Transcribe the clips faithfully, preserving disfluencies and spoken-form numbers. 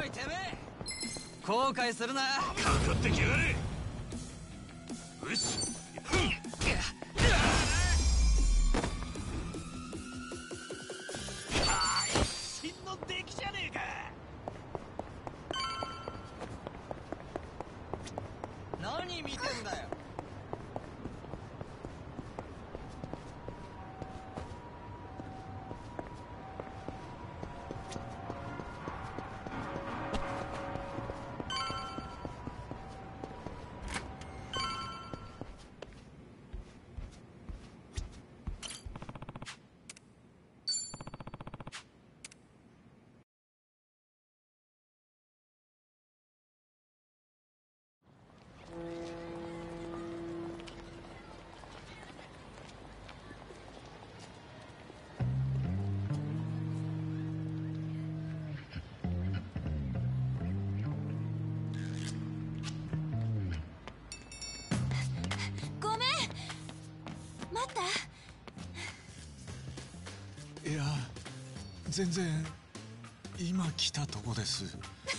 いてめえ、後悔するな。 かかってきやがれ。よし、ふん。あー、一瞬の出来じゃねえか。 何見てんだよ。 いや、全然今来たとこです。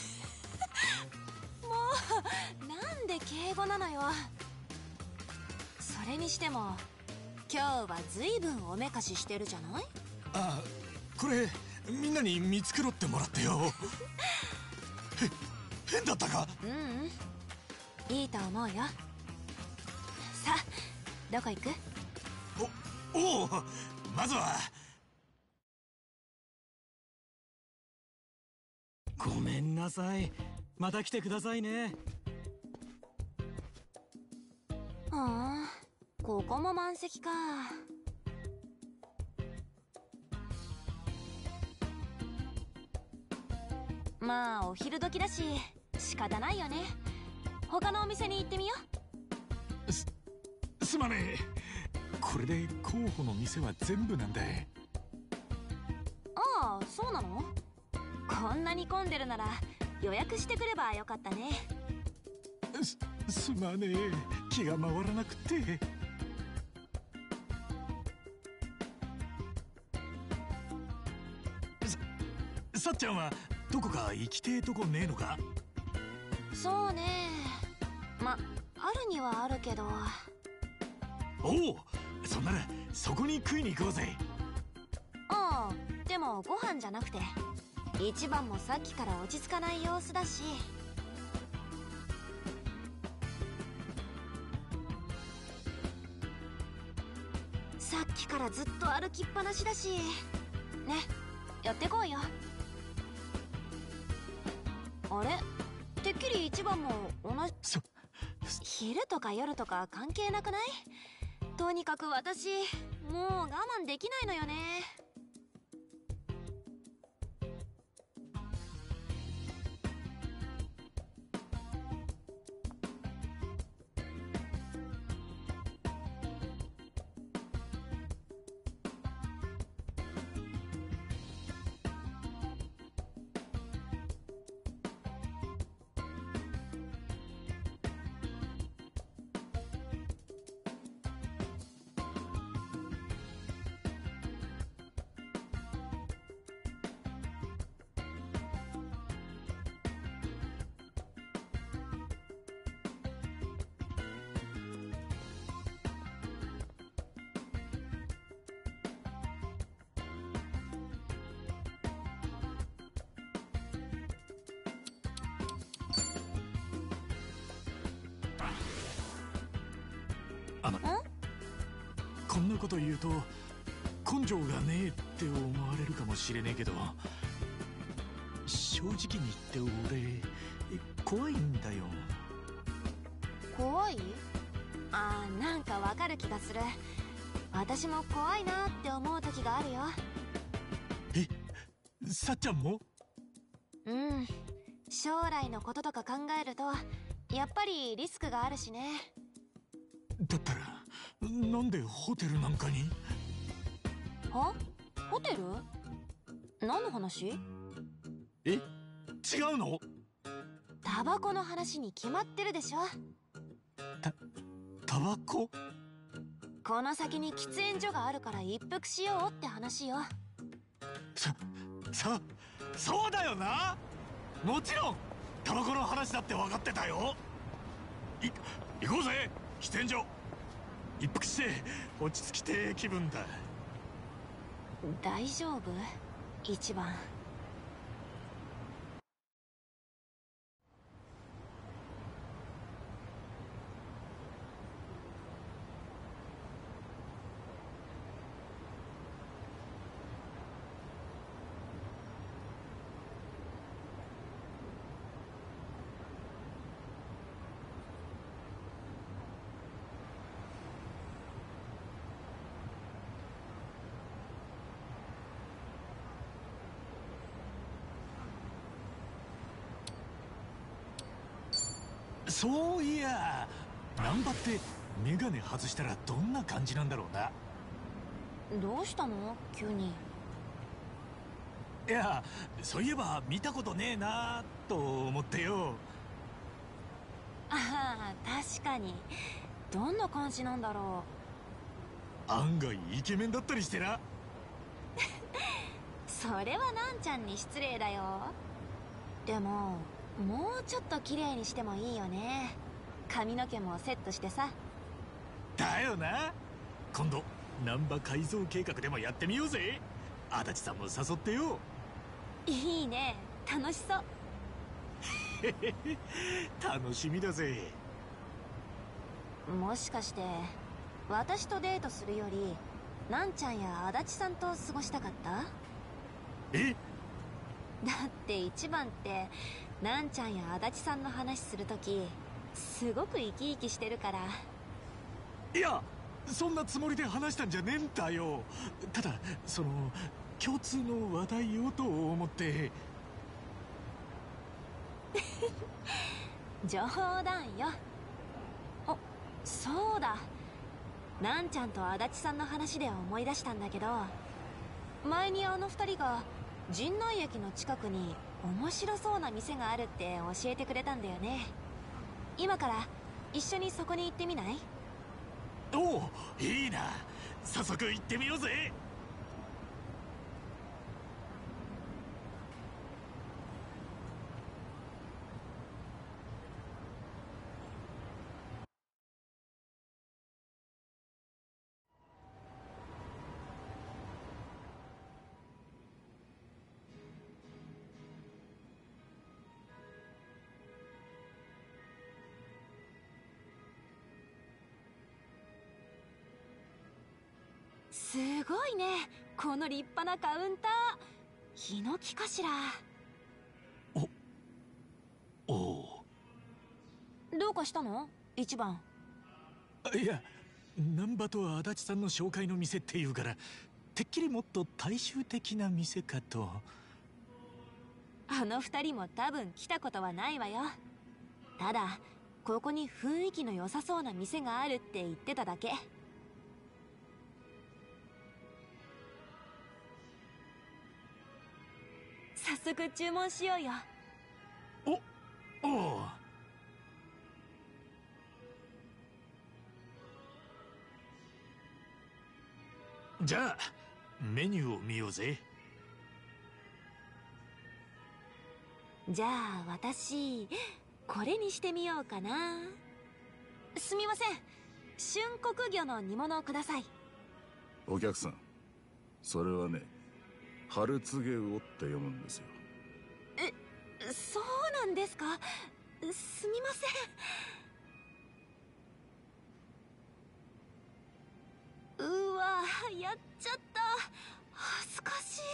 もうなんで敬語なのよ。それにしても今日はずいぶんおめかししてるじゃない。 あ、これみんなに見繕ってもらってよ。へ、変だったか？ ううん、いいと思うよ。さあ、どこ行く？ お、おう、まずは。 ごめんなさい、また来てくださいね。 はあ、ここも満席か。まあお昼時だし仕方ないよね。他のお店に行ってみよう。す、すまねえ。これで候補の店は全部なんだ。 ああ、そうなの？こんなに混んでるなら予約してくればよかったね。 す、すまねえ、気が回らなくて。さ、さっちゃんはどこか行きてえとこねえのか？ そうね、ま、あるにはあるけど。 おお、そんならそこに食いに行こうぜ。 ああ、でもご飯じゃなくて一番もさっきから落ち着かない様子だし。さっきからずっと歩きっぱなしだしね、寄ってこうよ。あれ、てっきり一番も同じ。昼とか夜とか関係なくない？とにかく私もう我慢できないのよね。 あの、こんなこと言うと根性がねえって思われるかもしれねえけど、正直に言って俺怖いんだよ。 怖い？あー、なんかわかる気がする。私も怖いなって思う時があるよ。 え、さっちゃんも？ うん、将来のこととか考えるとやっぱりリスクがあるしね。 だったらなんでホテルなんかに？ は？ホテル？何の話？ え、違うの？ タバコの話に決まってるでしょ。 た、タバコ？ この先に喫煙所があるから一服しようって話よ。 さ、さ、そうだよな。 もちろんタバコの話だって分かってたよ。い行こうぜ喫煙所。一服して落ち着きて気分だ。 大丈夫？一番。 そういや、難波ってメガネ外したらどんな感じなんだろうな。 どうしたの急に。 いや、そういえば見たことねえなと思ってよ。 ああ、確かに。どんな感じなんだろ案外イケメンだったりしてな。 う。それはなんちゃんに失礼だよ。でももうちょっと綺麗にしてもいいよね。髪の毛もセットしてさ。 だよな。今度難波改造計画でもやってみようぜ。足立さんも誘ってよ。 いいね、楽しそう。 楽しみだぜ。 もしかして私とデートするよりなんちゃんや足立さんと過ごしたかった？ え？ だって一番ってなんちゃんや足立さんの話するときすごく生き生きしてるから。 いや、そんなつもりで話したんじゃねえんだよ。ただその共通の話題をと思って。 冗談よ。あ、そうだ、なんちゃんと足立さんの話で思い出したんだけど、前にあの二人が陣内駅の近くに面白そうな店があるって教えてくれたんだよね。今から一緒にそこに行ってみない？ おお、いいな。早速行ってみようぜ。 すごいね、この立派なカウンター。ヒノキかしら。 おお。 どうかしたの一番？ いや、難波と足立さんの紹介の店っていうから、てっきりもっと大衆的な店かと。 あの二人も多分来たことはないわよ。ただここに雰囲気の良さそうな店があるって言ってただけ。早速注文しようよ。 おおう。じゃあメニューを見ようぜ。 じゃあ私これにしてみようかな。すみません、春国魚の煮物をください。 お客さん、それはね、春告げ魚って読むんですよ。 え、そうなんですか？すみません。うわ、やっちゃった。恥ずかしい。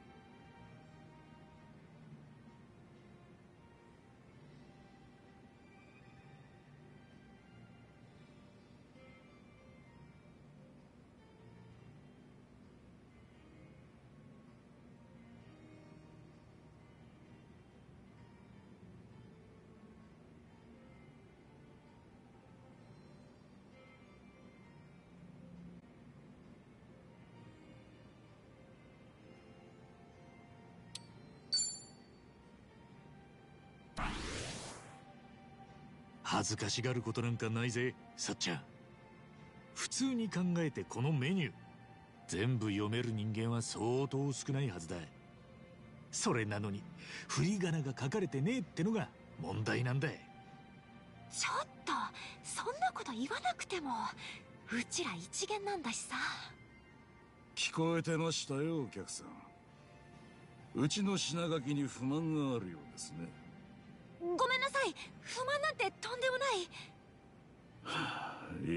恥ずかしがることなんかないぜ、さっちゃん。普通に考えてこのメニュー全部読める人間は相当少ないはずだ。 それなのに振り仮名が書かれてねえってのが問題なんだ。 ちょっとそんなこと言わなくても、うちら一元なんだしさ。 聞こえてましたよ、お客さん。うちの品書きに不満があるようですね。 ごめんなさい、不満なんてとんでもない。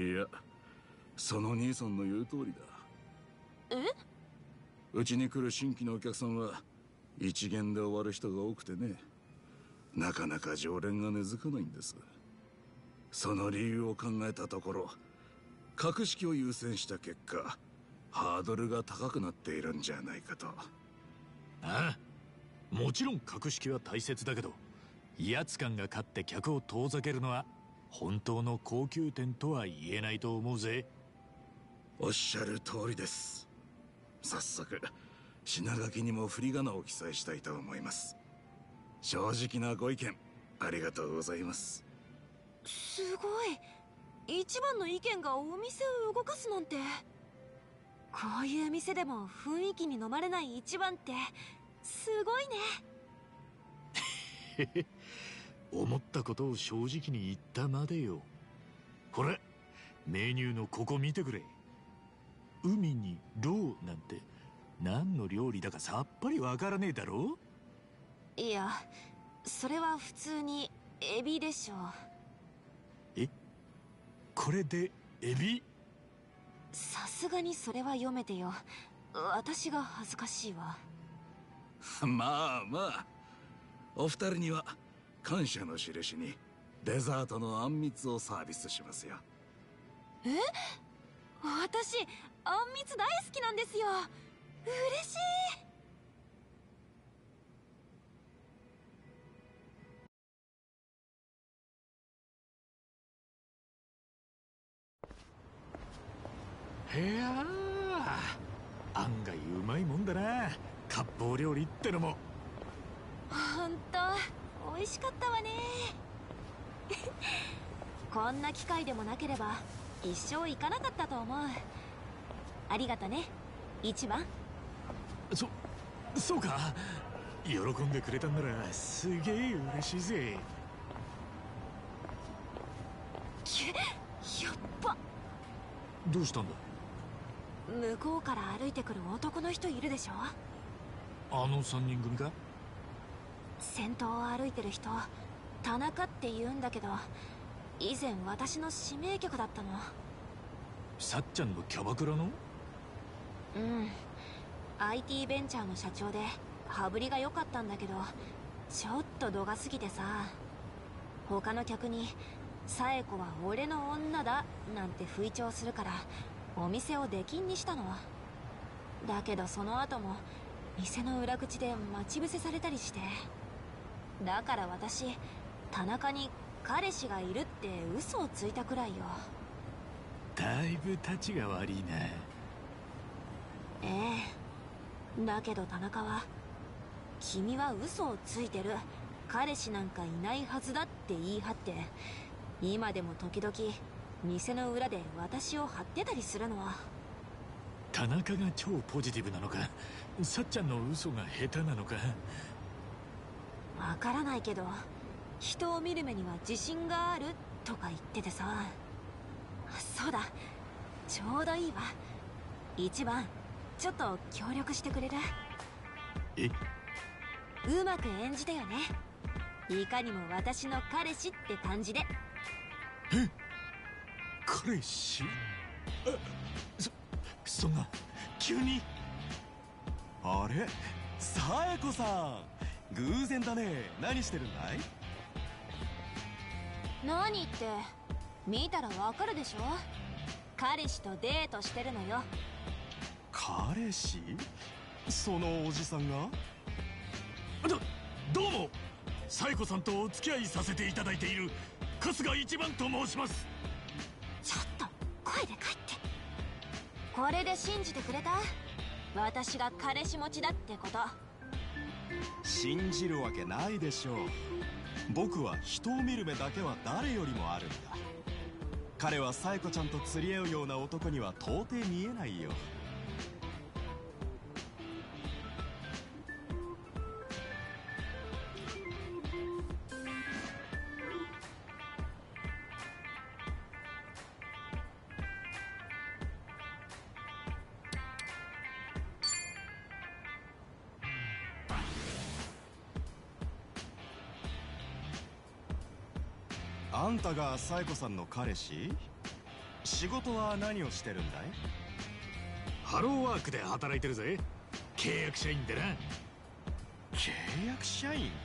いや、その兄さんの言う通りだ。 え？ うちに来る新規のお客さんは一元で終わる人が多くてね、なかなか常連が根付かないんです。その理由を考えたところ、格式を優先した結果、ハードルが高くなっているんじゃないかと。 ああ、もちろん格式は大切だけど、威圧感が勝って客を遠ざけるのは本当の高級店とは言えないと思うぜ。 おっしゃる通りです。早速品書きにも振り仮名を記載したいと思います。正直なご意見ありがとうございます。 すごい、一番の意見がお店を動かすなんて。こういう店でも雰囲気に飲まれない一番ってすごいね。 思ったことを正直に言ったまでよ。ほら、メニューのここ見てくれ。海にローなんて何の料理だかさっぱりわからねえだろ。 いや、それは普通にエビでしょ。 え、これでエビ？ さすがにそれは読めてよ。私が恥ずかしいわ。 まあまあ、お二人には感謝の印にデザートのあんみつをサービスしますよ。 え？私あんみつ大好きなんですよ。嬉しい。 へやー、案外うまいもんだな、割烹料理ってのも。 ほんと美味しかったわね。こんな機会でもなければ一生行かなかったと思う。ありがとね、一番。 そ、そうか。喜んでくれたんならすげえ嬉しいぜ。 きゅやっば。 どうしたんだ？ 向こうから歩いてくる男の人いるでしょ。 あの三人組か？ 先頭を歩いてる人、田中って言うんだけど、以前私の指名客だったの。 さっちゃんのキャバクラの？ うん、 アイティー ベンチャーの社長で羽振りが良かったんだけど、ちょっと度が過ぎてさ、他の客に紗栄子は俺の女だなんて吹聴するからお店を出禁にしたの。だけどその後も店の裏口で待ち伏せされたりして、だから私田中に彼氏がいるって嘘をついたくらいよ。 だいぶ立ちが悪いな。 ええ、だけど田中は、君は嘘をついてる、彼氏なんかいないはずだって言い張って、今でも時々店の裏で私を張ってたりするの。 田中が超ポジティブなのか、さっちゃんの嘘が下手なのか。 わからないけど、人を見る目には自信があるとか言っててさ。そうだ、ちょうどいいわ。一番ちょっと協力してくれる？ え？ うまく演じてよね。いかにも私の彼氏って感じで。 え？彼氏？え、そ、そんな急に。 あれ、紗栄子さん、偶然だね。何してるんだい？ 何って見たらわかるでしょ。彼氏とデートしてるのよ。 彼氏？そのおじさんが？ ど、どうも、紗栄子さんとお付き合いさせていただいている春日一番と申します。 ちょっと声で帰って。これで信じてくれた？私が彼氏持ちだってこと。 信じるわけないでしょう。僕は人を見る目だけは誰よりもあるんだ。彼は紗栄子ちゃんと釣り合うような男には到底見えないよ。 あんたがサイコさんの彼氏？仕事は何をしてるんだい？ ハローワークで働いてるぜ。契約社員でな。 契約社員？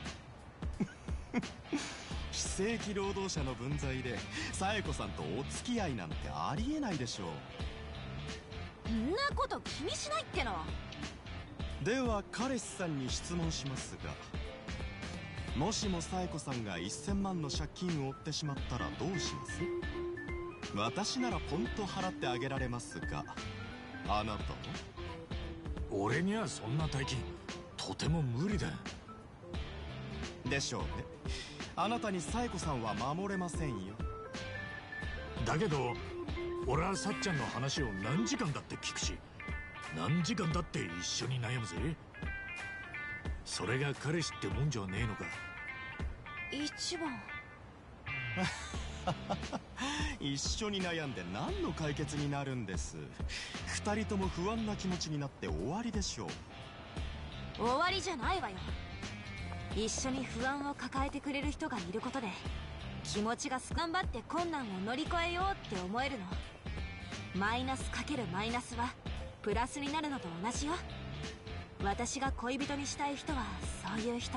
非正規労働者の分際でサエコさんとお付き合いなんてありえないでしょう。 んなこと気にしないっての。 では彼氏さんに質問しますが、もしもサエコさんがせんまんの借金を負ってしまったらどうします？私ならポンと払ってあげられますが、あなたは？ 俺にはそんな大金とても無理だ。 でしょうね。あなたにサエコさんは守れませんよ。 だけど俺はさっちゃんの話を何時間だって聞くし、何時間だって一緒に悩むぜ。それが彼氏ってもんじゃねえのか。 一番一緒に悩んで何の解決になるんです。二人とも不安な気持ちになって終わりでしょう。 終わりじゃないわよ。一緒に不安を抱えてくれる人がいることで気持ちが頑張って困難を乗り越えようって思えるの。マイナスかけるマイナスはプラスになるのと同じよ。私が恋人にしたい人はそういう人。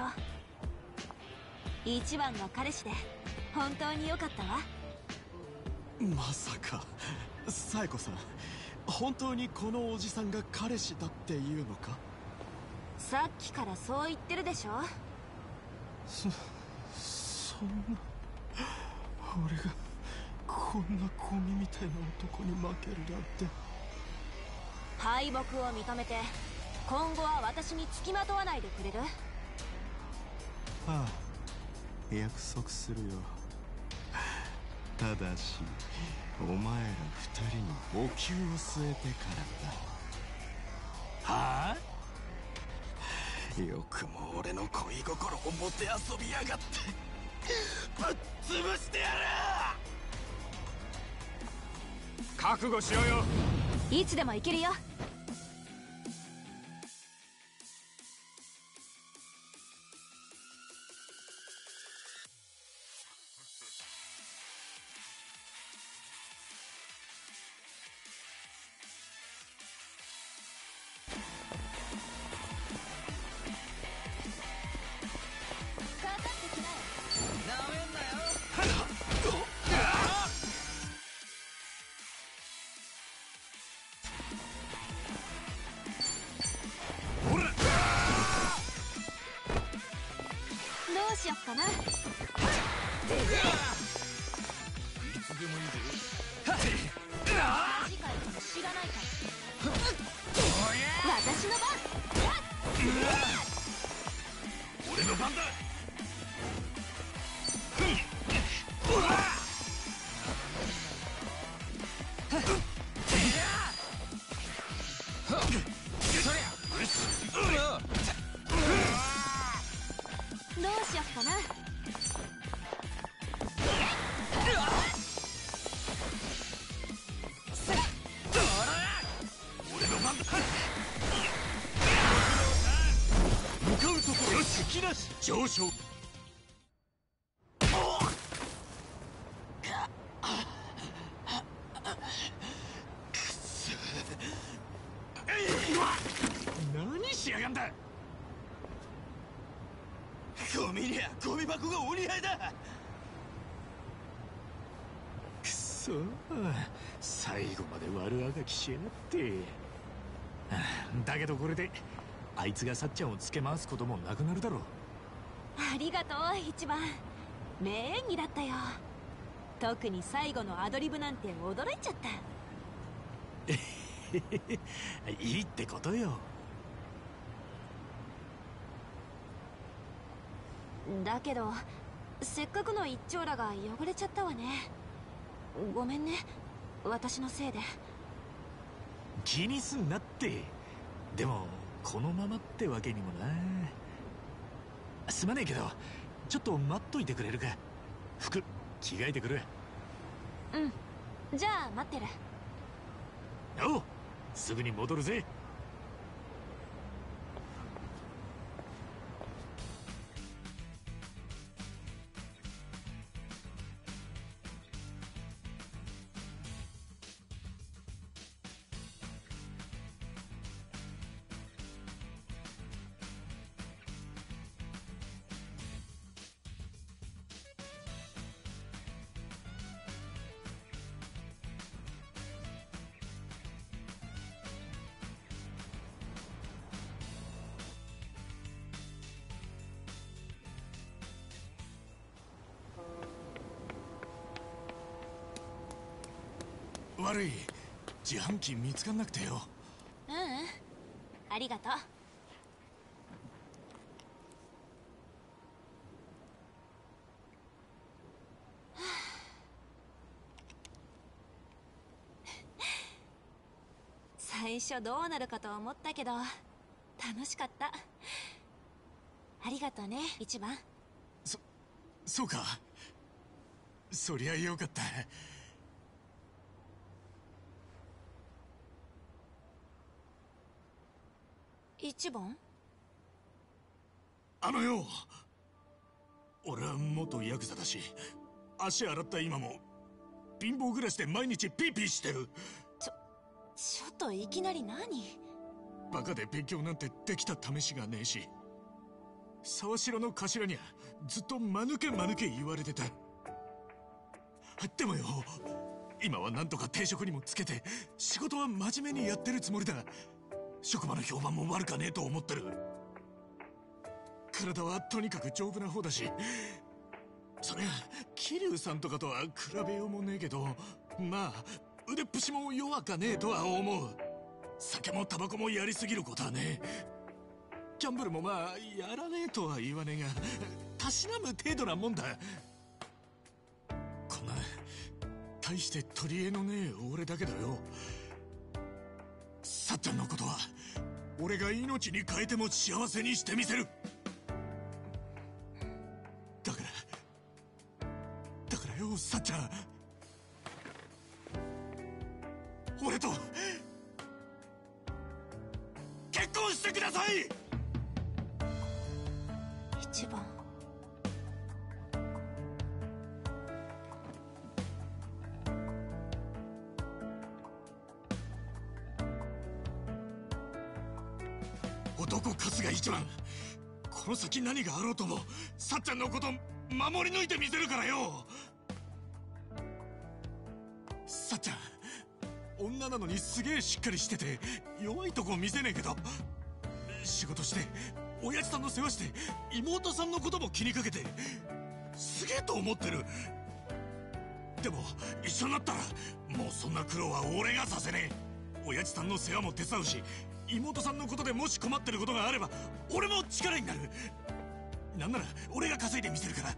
一番が彼氏で本当に良かったわ。 まさかサエコさん、本当にこのおじさんが彼氏だっていうのか？ さっきからそう言ってるでしょ。 そそんな、俺がこんなゴミみたいな男に負けるなんて。 敗北を認めて今後は私に付きまとわないでくれる？ ああ、約束するよ。ただしお前ら二人にお灸を据えてからだ。 はあ？ よくも俺の恋心をもてあそびやがって。ぶっ潰してやる。 覚悟しろよ。 いつでも行けるよ。かかってきなよ。 なめんなよ。 どうしよっかな。 いつでもいいぜ。 マジかよ、知らないから。私の番。 俺の番だ。 どうしよっかな。 俺の番だ。向かうところよし、引き出し上昇。何しやがんだ。 ゴミにゃゴミ箱がお似合いだ。 くそ、最後まで悪あがきしやがって。だけどこれであいつがさっちゃんをつけ回すこともなくなるだろう。 ありがとう一番。名演技だったよ。特に最後のアドリブなんて驚いちゃった。 いいってことよ。 だけどせっかくの一丁羅が汚れちゃったわね。ごめんね、私のせいで。 気にすんなって。でもこのままってわけにもな。すまねえけどちょっと待っといてくれるか。服着替えてくる。 うん、じゃあ待ってる。 おう、すぐに戻るぜ。 悪い。自販機見つかんなくてよ。 ううんありがとう。最初どうなるかと思ったけど楽しかった。ありがとうね一番。 そそうか。そりゃよかった。 一番。 あのよ、俺は元ヤクザだし、足洗った今も貧乏暮らしで毎日ピーピーしてる。 ちょちょっといきなり何。 バカで勉強なんてできた試しがねえし、沢城の頭にはずっと間抜け間抜け言われてた。でもよ、今はなんとか定職にもつけて仕事は真面目にやってるつもりだ。職場の評判も悪かねえと思ってる。体はとにかく丈夫な方だし、そりゃ桐生さんとかとは比べようもねえけど、まあ腕っぷしも弱かねえとは思う。酒もタバコもやりすぎることはねえ。ギャンブルもまあやらねえとは言わねえが、たしなむ程度なもんだ。こんな大して取り柄のねえ俺だけどよ、さっちゃんのことは俺が命に変えても幸せにしてみせる。だからだからよ、さっちゃん、俺と結婚してください。 一番。 男勝つが一番。この先何があろうともさっちゃんのこと守り抜いてみせるからよ。さっちゃん女なのにすげえしっかりしてて弱いとこ見せねえけど、仕事して親父さんの世話して妹さんのことも気にかけてすげえと思ってる。でも一緒になったらもうそんな苦労は俺がさせねえ。親父さんの世話も手伝うし、妹さんのことでもし困ってることがあれば俺も力になる。なんなら俺が稼いでみせるから。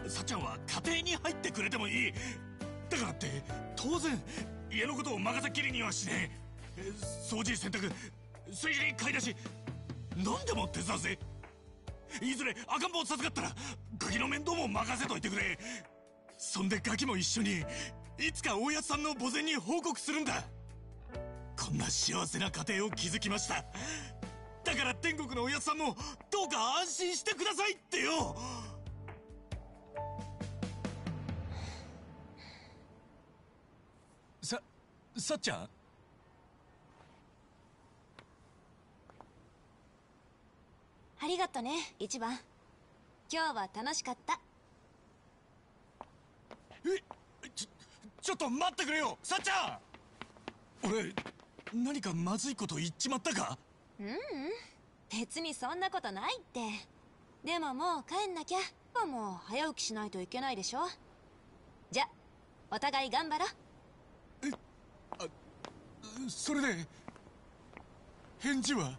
さっちゃんは家庭に入ってくれてもいい。だからって当然家のことを任せっきりにはしねえ。掃除洗濯水理買い出し何でも手伝うぜ。いずれ赤ん坊授かったらガキの面倒も任せといてくれ。そんでガキも一緒にいつか親父さんの墓前に報告するんだ。こんな幸せな家庭を築きました。だから天国の親父さんもどうか安心してくださいってよ。ささっちゃん、 ありがとね一番。今日は楽しかった。 えちょちょっと待ってくれよさっちゃん。俺何かまずいこと言っちまったか。 ううん別にそんなことないって。でももう帰んなきゃ。もう早起きしないといけないでしょ。じゃお互い頑張ろう。 それで返事は。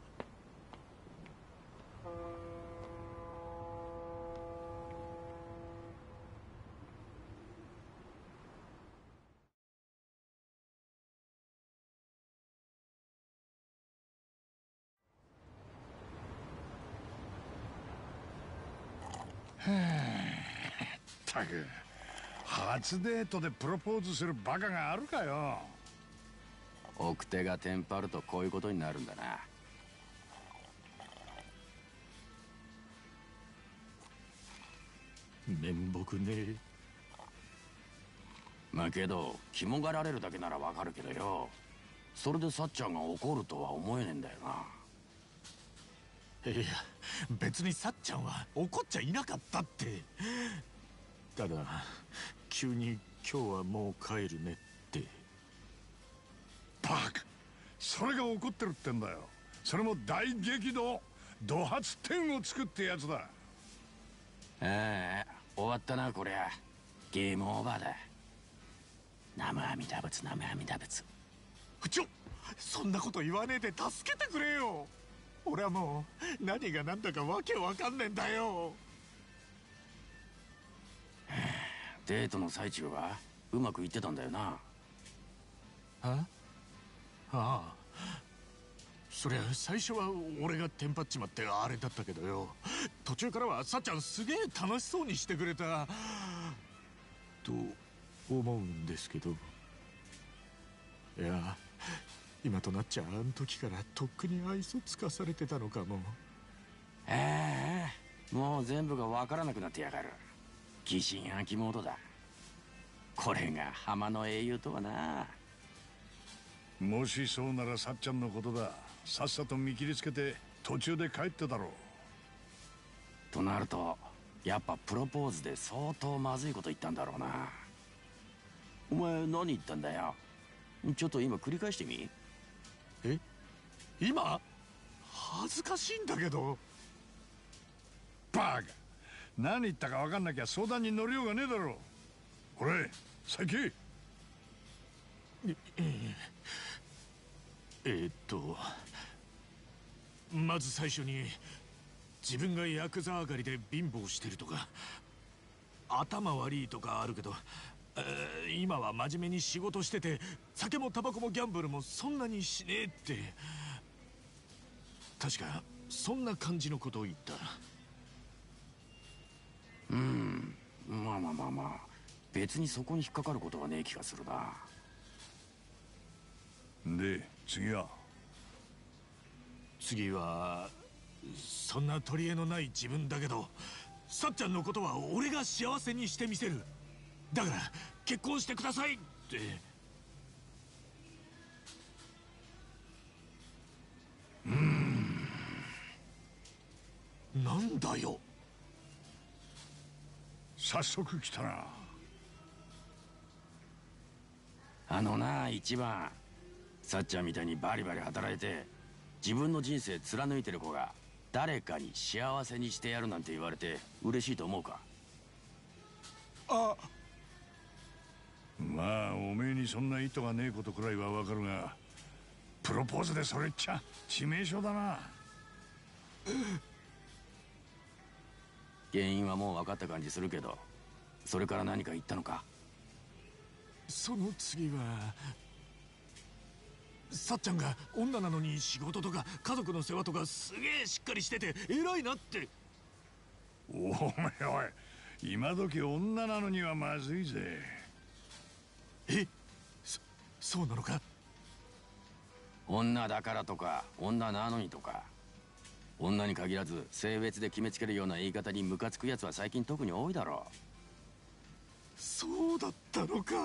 ったく初デートでプロポーズするバカがあるかよ。 奥手がテンパるとこういうことになるんだな。 面目ねえ。 まあけど肝がられるだけならわかるけどよ、それでさっちゃんが怒るとは思えねえんだよな。 いや別にさっちゃんは怒っちゃいなかったって。ただ急に今日はもう帰るねって。 バカ、それが怒ってるってんだよ。それも大激怒怒発点を作ってやつだ。 ああ終わったなこりゃ。ゲームオーバーだ。 南無阿弥陀仏南無阿弥陀仏。 ちょそんなこと言わねえで助けてくれよ。俺はもう何が何だかわけわかんねえんだよ。 デートの最中はうまくいってたんだよな。 あああ、そりゃ最初は俺がテンパっちまってあれだったけどよ、途中からはさっちゃんすげえ楽しそうにしてくれたと思うんですけど、いや今となっちゃあん時からとっくに愛想つかされてたのかも。 ええ、もう全部が分からなくなってやがる。疑心暗鬼モードだ。これが浜の英雄とはな。 もしそうならさっちゃんのことだ。さっさと見切りつけて途中で帰ってだろう。 となるとやっぱプロポーズで相当まずいこと言ったんだろうな。お前何言ったんだよ。ちょっと今繰り返してみ。 え今恥ずかしいんだけど。 バカ、何言ったか分かんなきゃ相談に乗りようがねえだろう。これ先ええーっとまず最初に自分がヤクザ上がりで貧乏してるとか頭悪いとかあるけど、えー今は真面目に仕事してて酒もタバコもギャンブルもそんなにしねえって確かそんな感じのことを言った。 うん、まあまあまあまあ別にそこに引っかかることはねえ気がするな。 で次は次はそんな取り柄のない自分だけどさっちゃんのことは俺が幸せにしてみせる。だから結婚してくださいって。うーんなんだよ。 早速来たな。 あのな一番さっちゃんみたいにバリバリ働いて自分の人生貫いてる子が誰かに幸せにしてやるなんて言われて嬉しいと思うか。 あまあおめえにそんな意図がねえことくらいはわかるが、プロポーズでそれっちゃ致命傷だな。 原因はもう分かった感じするけど、それから何か言ったのか。 その次はさっちゃんが女なのに仕事とか家族の世話とかすげえしっかりしてて偉いなって。 おめえおい、今時女なのにはまずいぜ。 えそそうなのか。 女だからとか女なのにとか女に限らず性別で決めつけるような言い方にムカつくやつは最近特に多いだろう。 そうだったのか。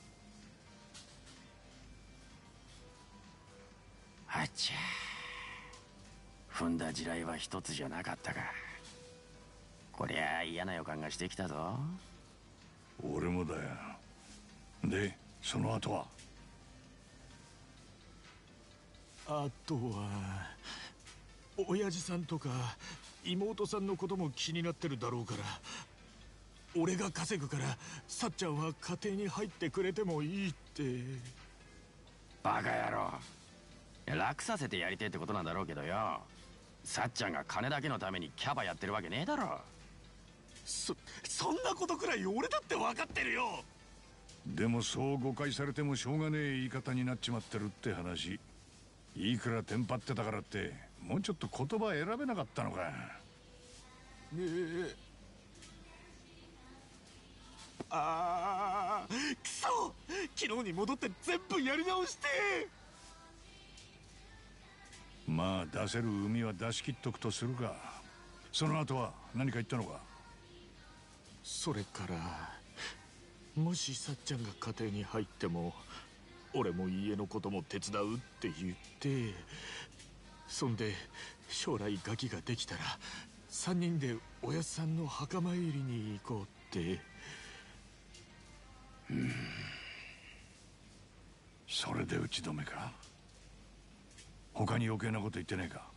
あっちゃ踏んだ地雷は一つじゃなかったか。こりゃ嫌な予感がしてきたぞ。 俺もだよ。でその後はあとは親父さんとか妹さんのことも気になってるだろうから、俺が稼ぐからさっちゃんは家庭に入ってくれてもいいって。 バカ野郎、いや楽させてやりてえってことなんだろうけどよ、さっちゃんが金だけのためにキャバやってるわけねえだろ。 そそんなことくらい俺だって分かってるよ。 でもそう誤解されてもしょうがねえ言い方になっちまってるって話。いくらテンパってたからってもうちょっと言葉選べなかったのか。 ねえあーくそ、昨日に戻って全部やり直して。 まあ出せる海は出し切っとくとするか。その後は何か言ったのか。 それからもしさっちゃんが家庭に入っても俺も家のことも手伝うって言って、そんで将来ガキができたらさんにんでおやっさんの墓参りに行こうって。 うんそれで打ち止めか。他に余計なこと言ってねえか。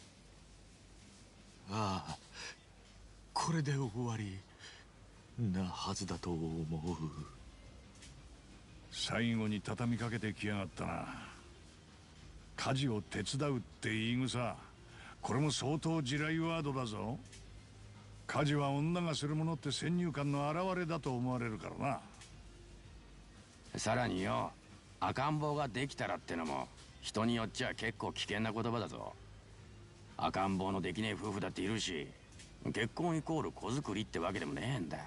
ああこれで終わりなはずだと思う。 最後に畳みかけてきやがったな。家事を手伝うって言い草、これも相当地雷ワードだぞ。家事は女がするものって先入観の表れだと思われるからな。 さらによ、赤ん坊ができたらってのも人によっちゃ結構危険な言葉だぞ。赤ん坊のできねえ夫婦だっているし、結婚イコール子作りってわけでもねえんだ。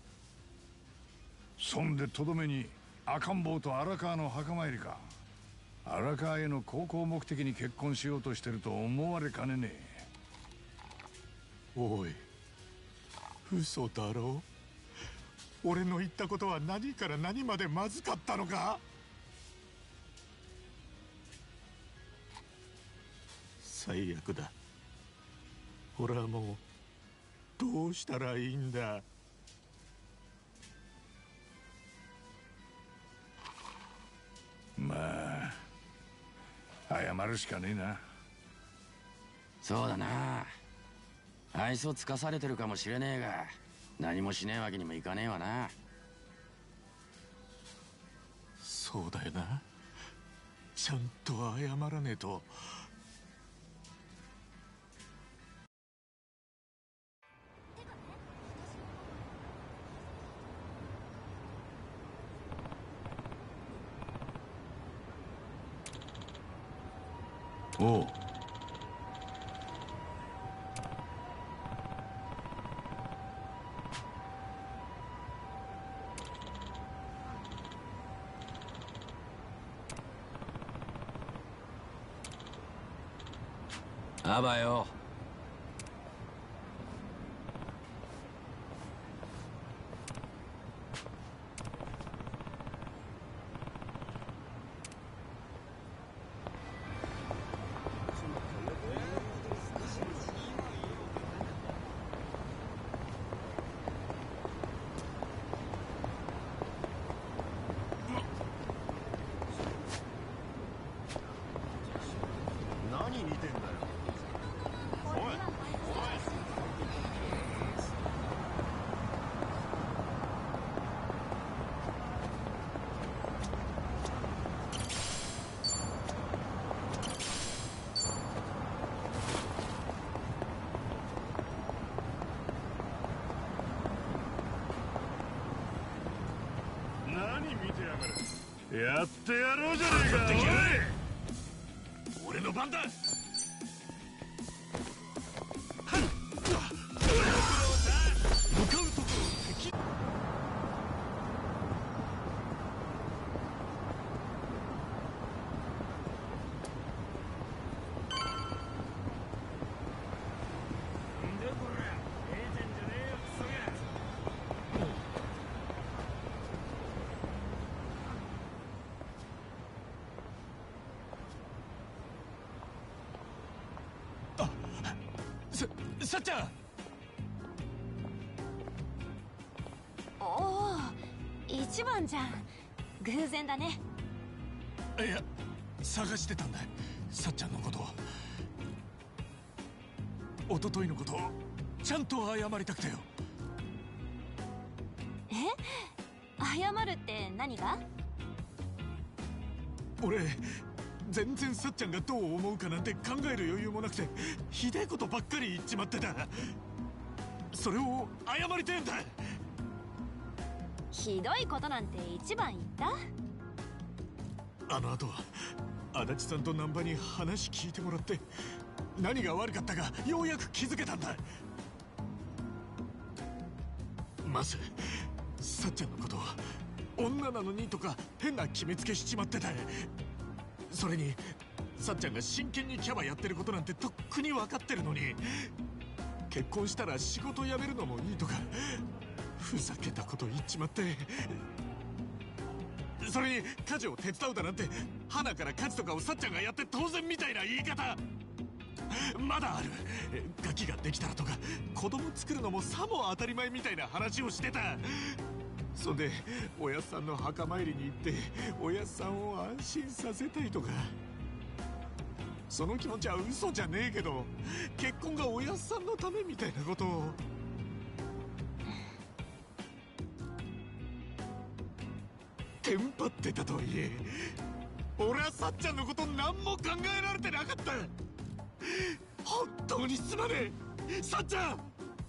そんでとどめに赤ん坊と荒川の墓参りか。荒川への高校目的に結婚しようとしてると思われかねねえ。 おい、嘘だろ。俺の言ったことは何から何までまずかったのか。最悪だ。俺はもうどうしたらいいんだ。 まあ謝るしかねえな。 そうだな。愛想つかされてるかもしれねえが、何もしねえわけにもいかねえわな。 そうだよな。ちゃんと謝らねえと。 おう。 あばよ。 何見てんだよ。 何見てやがる。やってやろうじゃねえか。おい、 俺の番だ。向かうところ敵。さ、さっちゃん。 おお、一番じゃん。偶然だね。 いや、探してたんだ、さっちゃんのことを。一昨日のことをちゃんと謝りたくてよ。 え、謝るって何が？ 俺全然さっちゃんがどう思うかなんて考える余裕もなくて、ひでえことばっかり言っちまってた。それを謝りてえんだ。 ひどいことなんて一番言った？ あの後は足立さんと難波に話聞いてもらって、何が悪かったかようやく気づけたんだ。まずさっちゃんのことは女なのにとか変な決めつけしちまってた。それにさっちゃんが真剣にキャバやってることなんてとっくに分かってるのに、結婚したら仕事辞めるのもいいとかふざけたこと言っちまって。それに家事を手伝うだなんて、花から家事とかをさっちゃんがやって当然みたいな言い方まだある。ガキができたらとか子供作るのもさも当たり前みたいな話をしてた。そんでおやっさんの墓参りに行っておやっさんを安心させたいとか。その気持ちは嘘じゃねえけど、結婚がおやっさんのためみたいなことを。てテンパってたとはいえ、俺はさっちゃんのこと何も考えられてなかった。本当にすまねえ、さっちゃん。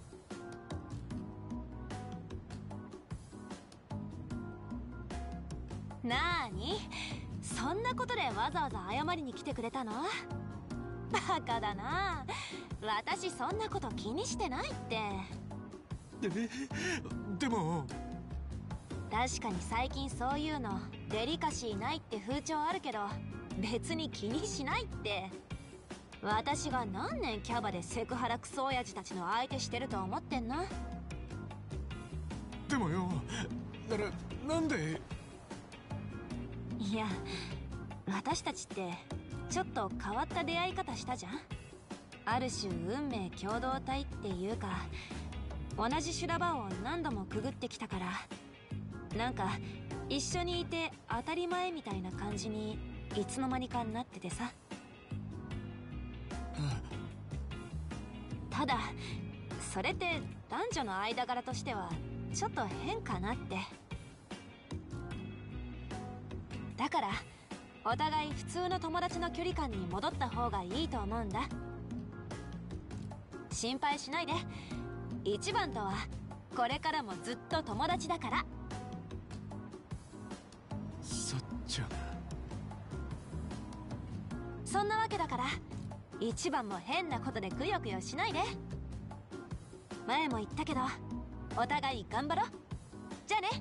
なーに、そんなことでわざわざ謝りに来てくれたの？バカだな。私そんなこと気にしてないって。 で、でも確かに最近そういうのデリカシーないって風潮あるけど、別に気にしないって。私が何年キャバでセクハラクソ親父たちの相手してると思ってんの？ でもよ、ならなんで。 いや、私たちってちょっと変わった出会い方したじゃん。ある種運命共同体っていうか、同じ修羅場を何度もくぐってきたから、なんか一緒にいて当たり前みたいな感じにいつの間にかなっててさ。ただそれって男女の間柄としてはちょっと変かなって。だからお互い普通の友達の距離感に戻った方がいいと思うんだ。心配しないで。一番とはこれからもずっと友達だから。 さっちゃん。 そんなわけだから一番も変なことでくよくよしないで。前も言ったけどお互い頑張ろう。じゃあね。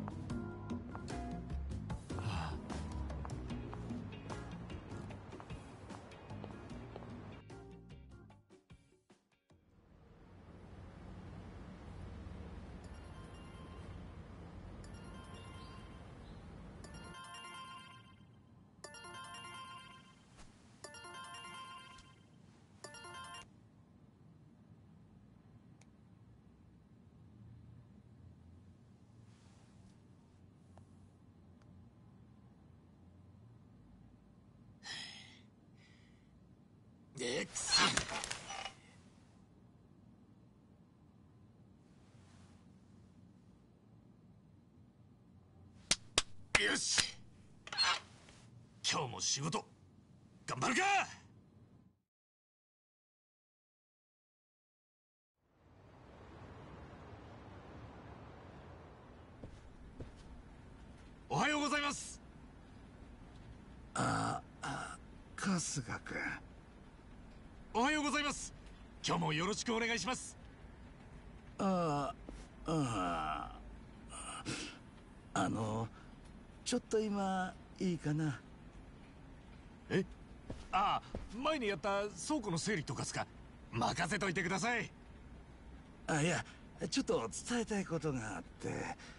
えっくそ。よし、今日も仕事頑張るか。おはようございます。 ああ、春日君。 おはようございます。今日もよろしくお願いします。 ああ、ああ、あのちょっと今いいかな。 え、ああ、前にやった倉庫の整理とかですか。任せといてください。 あ、いや、ちょっと伝えたいことがあって。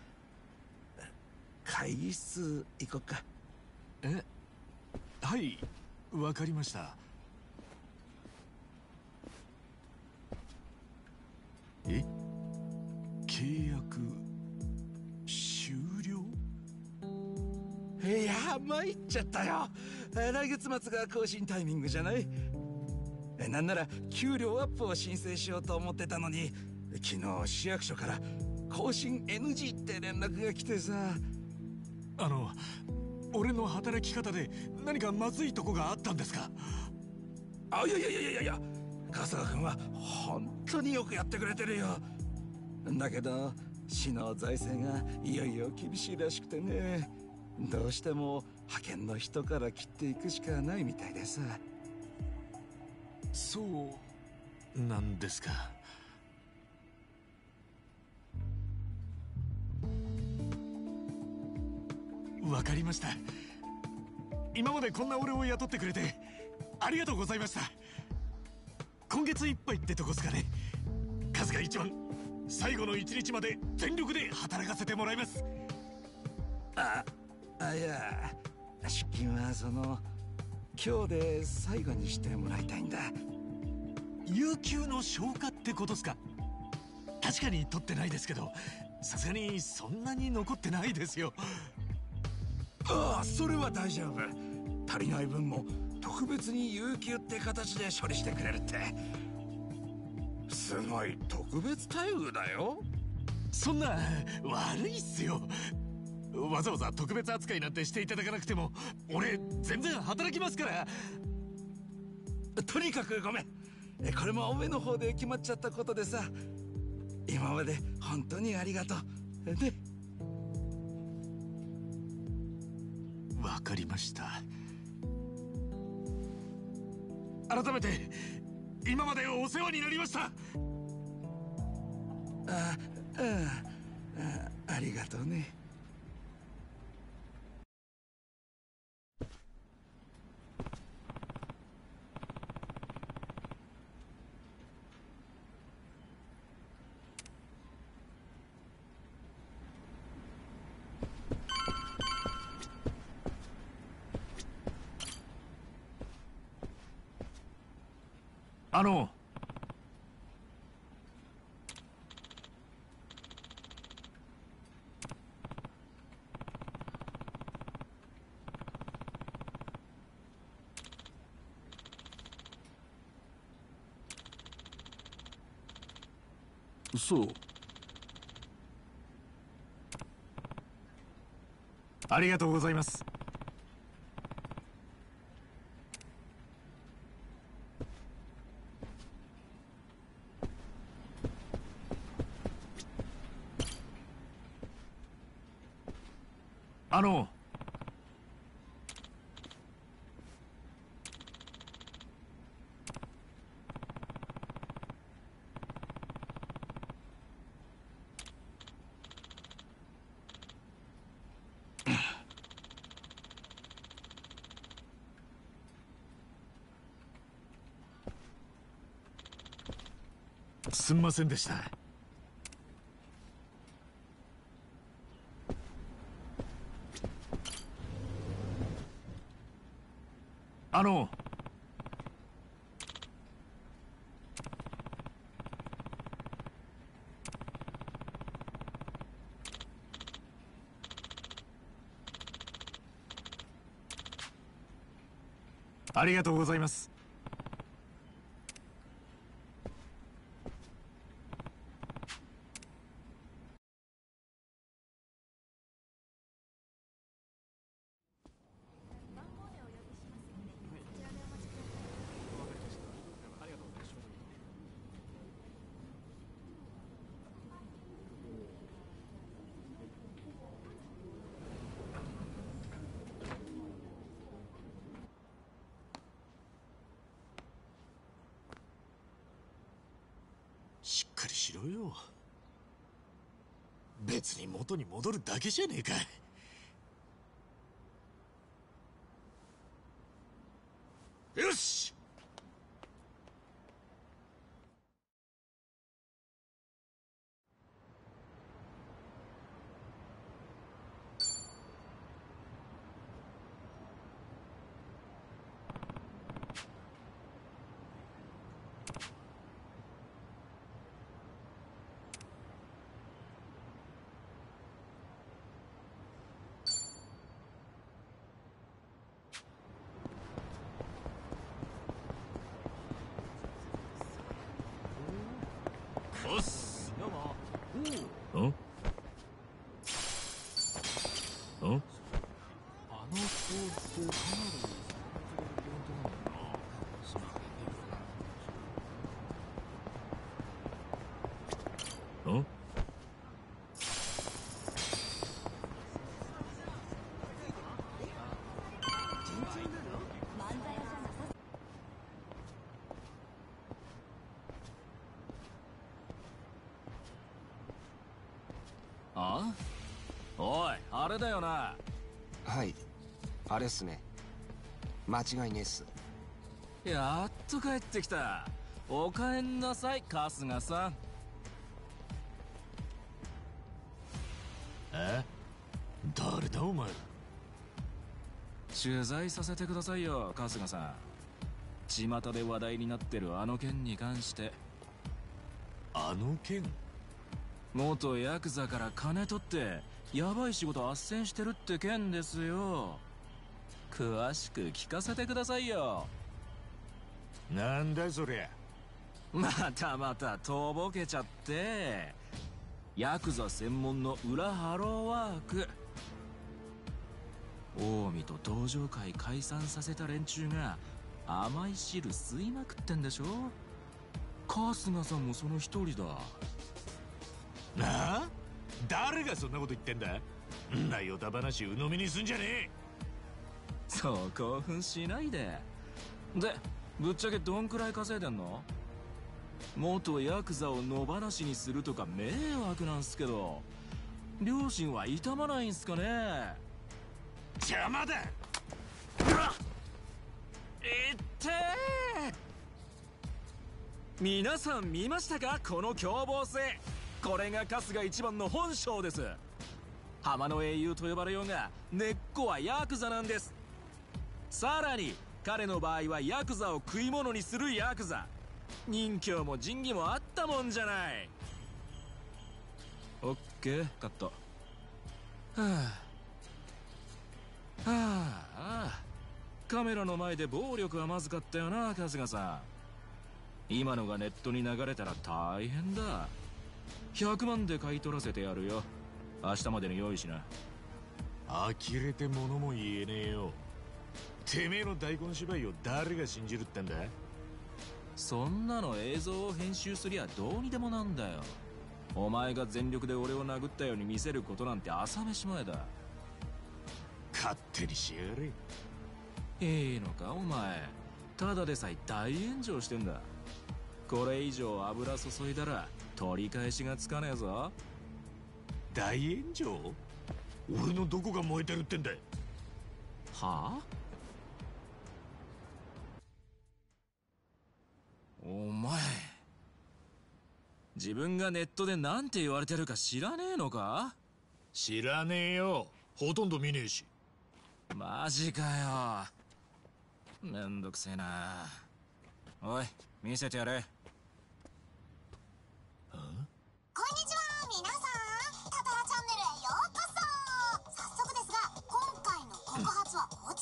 会議室行こっか。 え、はい、わかりました。え、契約終了？ いや、参っちゃったよ。来月末が更新タイミングじゃない。なんなら給料アップを申請しようと思ってたのに、昨日市役所から更新 エヌジー って連絡が来てさ。 あの、俺の働き方で何かまずいとこがあったんですか？ あ、いやいやいやいやいや、春日君は本当によくやってくれてるよ。だけど市の財政がいよいよ厳しいらしくてね、どうしても派遣の人から切っていくしかないみたいでさ。 そうなんですか。わかりました。今までこんな俺を雇ってくれてありがとうございました。今月いっぱいってとこっすかね。春日一番、最後の一日まで全力で働かせてもらいます。 あ、あ、いや、出勤はその今日で最後にしてもらいたいんだ。 有給の消化ってことっすか。確かに取ってないですけど、さすがにそんなに残ってないですよ。 ああ、それは大丈夫。足りない分も特別に有給って形で処理してくれるって、すごい特別待遇だよ。 そんな悪いっすよ。 わざわざ特別扱いなんてしていただかなくても俺全然働きますから。 とにかくごめん。えこれもおめの方で決まっちゃったことでさ、今まで本当にありがとうね。 わかりました。改めて今までお世話になりました。 ああ、ああ、ありがとうね。 あのそう。 ありがとうございます。あのすんませんでした。あのありがとうございます。しっかりしろよ。別に元に戻るだけじゃねえか。よし。おっす。ん？ん？あのスポーツってかなりん？ あ？おい、あれだよな。 はい、あれっすね。間違いねえっす。 やっと帰ってきた。お帰んなさい、春日さん。 え？誰だお前ら。 取材させてくださいよ、春日さん。巷で話題になってるあの件に関して。 あの件？ 元ヤクザから金取ってヤバい仕事斡旋してるって件ですよ。詳しく聞かせてくださいよ。 なんだそりゃ。 またまたとぼけちゃって。ヤクザ専門の裏ハローワーク近江と道場会解散させた連中が甘い汁吸いまくってんでしょ。春日さんもその一人だ。 なあ、誰がそんなこと言ってんだ。んなヨタ話鵜呑みにすんじゃねえ。 そう興奮しないで。でぶっちゃけどんくらい稼いでんの？元ヤクザを野放しにするとか迷惑なんすけど、両親は痛まないんすかね。 邪魔だ。 いってー。皆さん見ましたか、この凶暴性。これが春日一番の本性です。浜の英雄と呼ばれようが根っこはヤクザなんです。さらに彼の場合はヤクザを食い物にするヤクザ。任侠も仁義もあったもんじゃない。オッケーカット。はあはあああ、カメラの前で暴力はまずかったよな春日さん。今のがネットに流れたら大変だ。ひゃくまんで買い取らせてやるよ。明日までに用意しな。 呆れて物も言えねえよ。てめえの大根芝居を誰が信じるってんだ。 そんなの映像を編集すりゃどうにでもなんだよ。お前が全力で俺を殴ったように見せることなんて朝飯前だ。 勝手にしやれ。 いいのかお前、ただでさえ大炎上してんだ。これ以上油注いだら取り返しがつかねえぞ。 大炎上？俺のどこが燃えてるってんだ。 はあ？お前自分がネットでなんて言われてるか知らねえのか？ 知らねえよ。ほとんど見ねえし。 マジかよ。めんどくせえな。おい見せてやれ。 こんにちは皆さん、タタラチャンネルへようこそ。早速ですが今回の告発はこち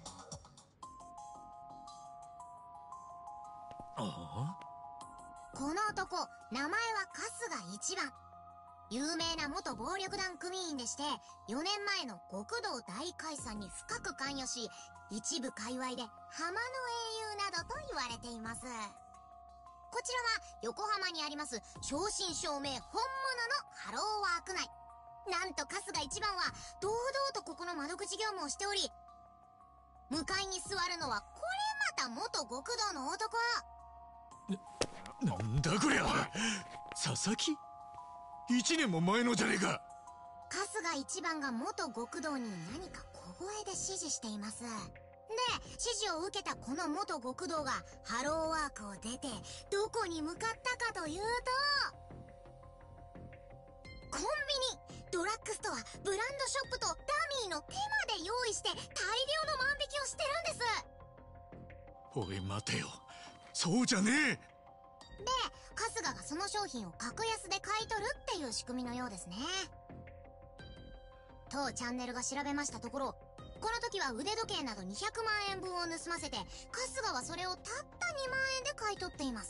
ら。 ああ、 この男名前は春日一番。有名な元暴力団組員でして、よねんまえの極道大解散に深く関与し、一部界隈で浜の英雄などと言われています。こちらは横浜にあります正真正銘本物のハローワーク内。なんと春日一番は堂々とここの窓口業務をしており、向かいに座るのはこれまた元極道の男。 なんだこりゃ。佐々木一年も前のじゃねえか。 春日一番が元極道に何か小声で指示しています。で、指示を受けたこの元極道がハローワークを出てどこに向かったかというと、コンビニ、ドラッグストア、ブランドショップとダミーの手まで用意して大量の万引きをしてるんです。 おい待てよ、そうじゃねえ。 で、春日がその商品を格安で買い取るっていう仕組みのようですね。当チャンネルが調べましたところ、この時は腕時計などにひゃくまんえんぶんを盗ませて、春日はそれをたったにまんえんで買い取っています。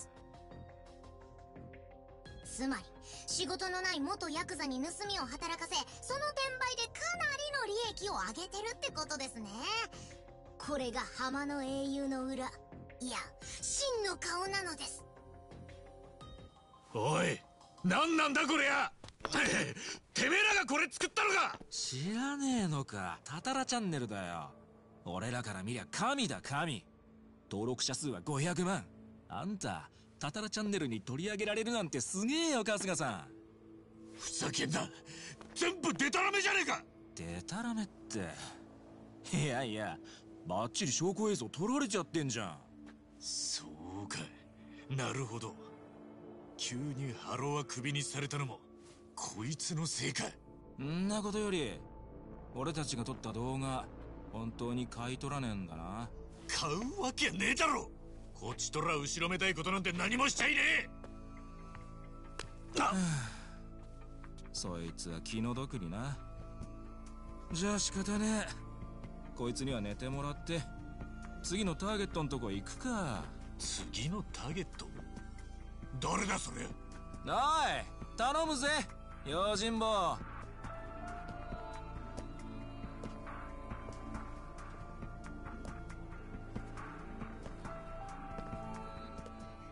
つまり仕事のない元ヤクザに盗みを働かせ、その転売でかなりの利益を上げてるってことですね。これが浜の英雄の裏、いや真の顔なのです。 おい、何なんだこりゃ。てめえらがこれ作ったのか。 知らねえのか。タタラチャンネルだよ。俺らから見りゃ神だ神。登録者数はごひゃくまん。あんたタタラチャンネルに取り上げられるなんてすげえよ春日さん。 ふざけんな、全部デタラメじゃねえか。 デタラメって、いやいやバッチリ証拠映像撮られちゃってんじゃん。 そうか、なるほど。急にハローはクビにされたのもこいつのせいか。 んなことより俺たちが撮った動画本当に買い取らねえんだな。 買うわけねえだろ。こっちとら後ろめたいことなんて何もしちゃいねえ。あそいつは気の毒にな。じゃあ仕方ねえ。こいつには寝てもらって次のターゲットのとこ行くか。 次のターゲット？誰だそれ。 おい頼むぜ用心棒。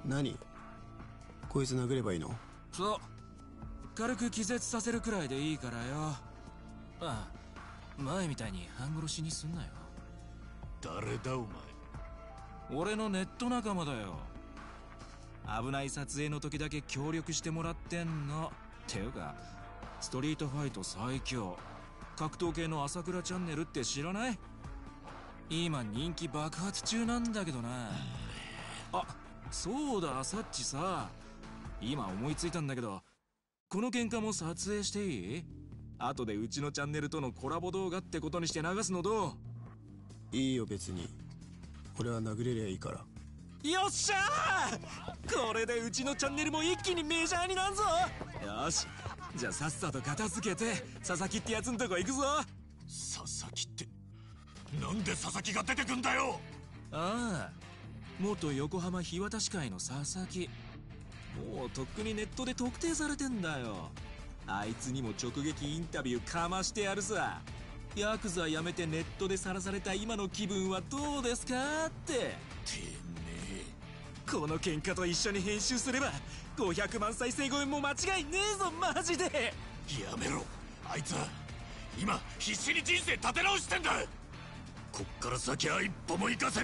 何？こいつ殴ればいいの？ そう、軽く気絶させるくらいでいいからよ。ああ、前みたいに半殺しにすんなよ。 誰だお前。 俺のネット仲間だよ。危ない撮影の時だけ協力してもらってんの。ていうかストリートファイト最強格闘系の朝倉チャンネルって知らない？今人気爆発中なんだけどな。あ、そうだ、サッチさ、今思いついたんだけど、この喧嘩も撮影していい？後でうちのチャンネルとのコラボ動画ってことにして流すのどう？ いいよ別に。俺は殴れりゃいいから。 よっしゃー！これでうちのチャンネルも一気にメジャーになんぞ。よし、じゃあさっさと片付けて佐々木ってやつんとこ行くぞ。 佐々木って、なんで佐々木が出てくんだよ。 ああ、元横浜日渡市会の佐々木。もうとっくにネットで特定されてんだよ。あいつにも直撃インタビューかましてやるさ。ヤクザ辞めてネットでさらされた今の気分はどうですかって。てめえ、この喧嘩と一緒に編集すればごひゃくまん再生超えも間違いねえぞマジで。 やめろ、あいつは今必死に人生立て直してんだ。こっから先は一歩も行かせね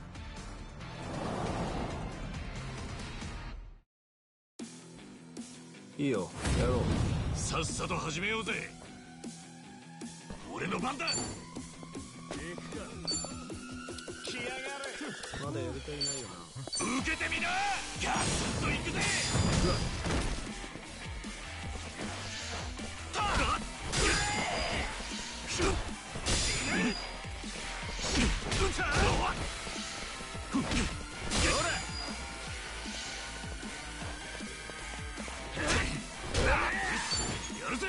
え。いいよ、やろう。 さっさと始めようぜ。俺の番だ。 来やがれ。まだやりたいないよな。受けてみな。ガツンといくぜ。やるぜ。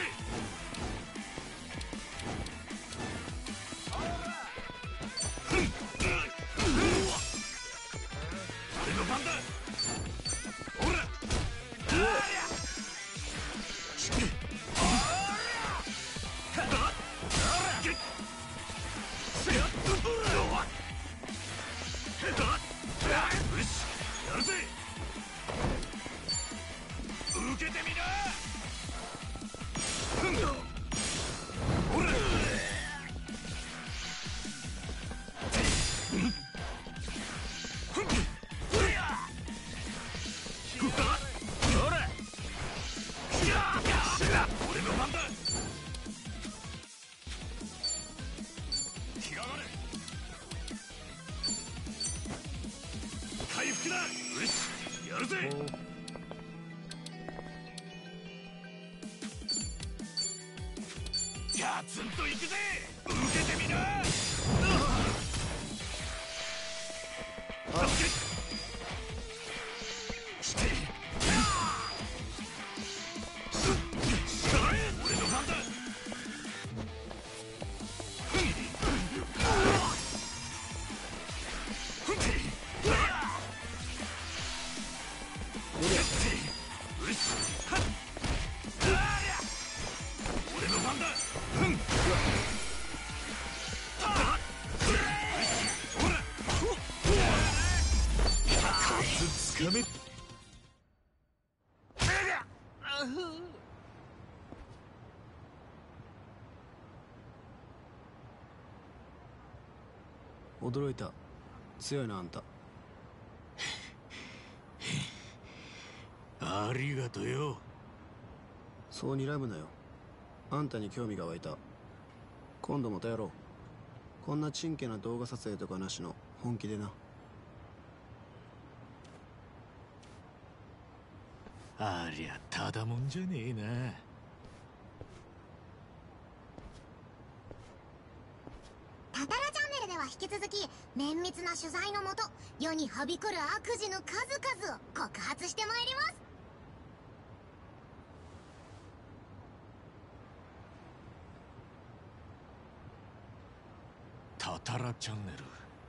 俺の番だ。ほら。よし、やるぜ。受けてみな。ほら。俺の番だ。来やがれ。回復だ。よし、やるぜ。ガツンといくぜ。受けてみな。俺の番だ。よし、俺の番だ。つかめ。 驚いた。強いなあんた。 ありがとよ。 そう睨むなよ。あんたに興味が湧いた。今度またやろう。こんなちんけな動画撮影とかなしの本気でな。 ありゃただもんじゃねえな。 タタラチャンネルでは引き続き綿密な取材のもと世にはびこる悪事の数々を告発してまいります。 タタラチャンネル。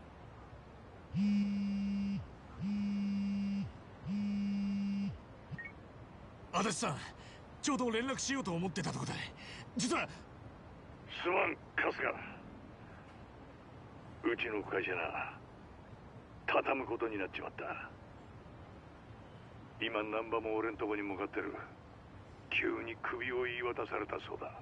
足立さん、ちょうど連絡しようと思ってたとこで、実は。 すまん、春日。うちの会社な、畳むことになっちまった。 今難波も俺んとこに向かってる。急に首を言い渡されたそうだ。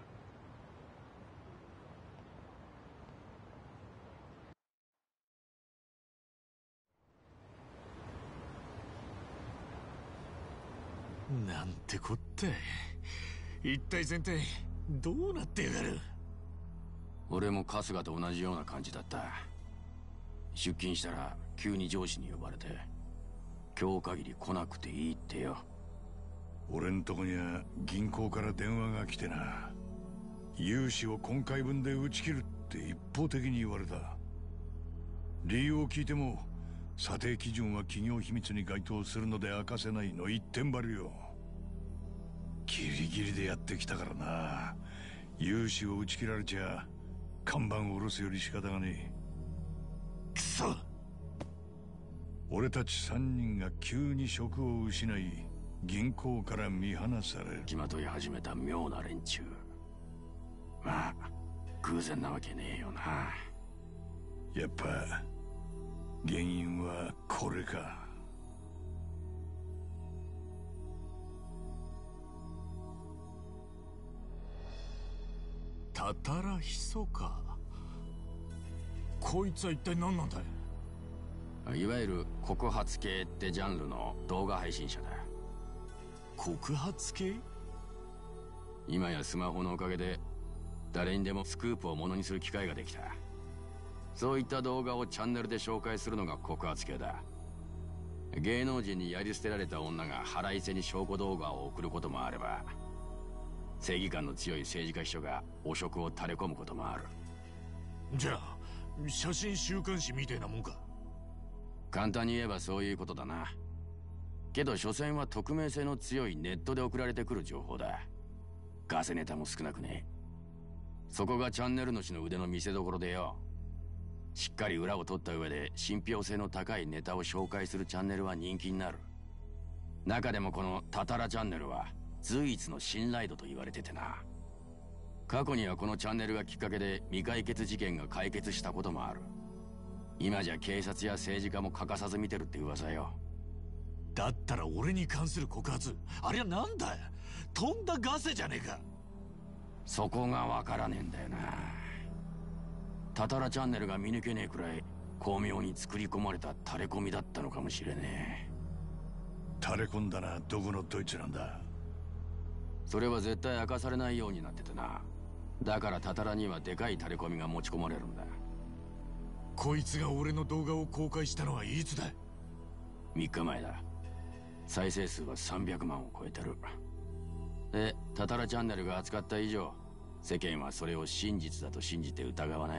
なんてこった。一体全体どうなってやがる。 俺も春日と同じような感じだった。出勤したら急に上司に呼ばれて、今日限り来なくていいってよ。 俺んとこには銀行から電話が来てな、融資を今回分で打ち切るって一方的に言われた。理由を聞いても、査定基準は企業秘密に該当するので明かせないの一点張りよ。ギリギリでやってきたからな。融資を打ち切られちゃ看板を下ろすより仕方がねえ。 くそ。 俺たち三人が急に職を失い、銀行から見放される。 気まとい始めた妙な連中。まあ偶然なわけねえよな。 やっぱ原因はこれか。 たたらひそか。こいつは一体何なんだい。 いわゆる告発系ってジャンルの動画配信者だ。 告発系？ 今やスマホのおかげで誰にでもスクープをものにする機会ができた。そういった動画をチャンネルで紹介するのが告発系だ。芸能人にやり捨てられた女が腹いせに証拠動画を送ることもあれば、正義感の強い政治家秘書が汚職を垂れ込むこともある。 じゃあ写真週刊誌みたいなもんか。 簡単に言えばそういうことだな。けど所詮は匿名性の強いネットで送られてくる情報だ。ガセネタも少なくね。そこがチャンネル主の腕の見せ所でよ。しっかり裏を取った上で信憑性の高いネタを紹介するチャンネルは人気になる。中でもこのタタラチャンネルは随一の信頼度と言われててな。過去にはこのチャンネルがきっかけで未解決事件が解決したこともある。今じゃ警察や政治家も欠かさず見てるって噂よ。 だったら俺に関する告発、あれはなんだよ。とんだガセじゃねえか。 そこがわからねえんだよな。タタラチャンネルが見抜けねえくらい巧妙に作り込まれた垂れ込みだったのかもしれねえ。垂れ込んだな。どこのドイツなんだ。 それは絶対明かされないようになっててな。だからタタラにはでかい垂れ込みが持ち込まれるんだ。 こいつが俺の動画を公開したのはいつだ。 みっかまえだ。再生数はさんびゃくまんを超えてる。でタタラチャンネルが扱った以上、世間はそれを真実だと信じて疑わない。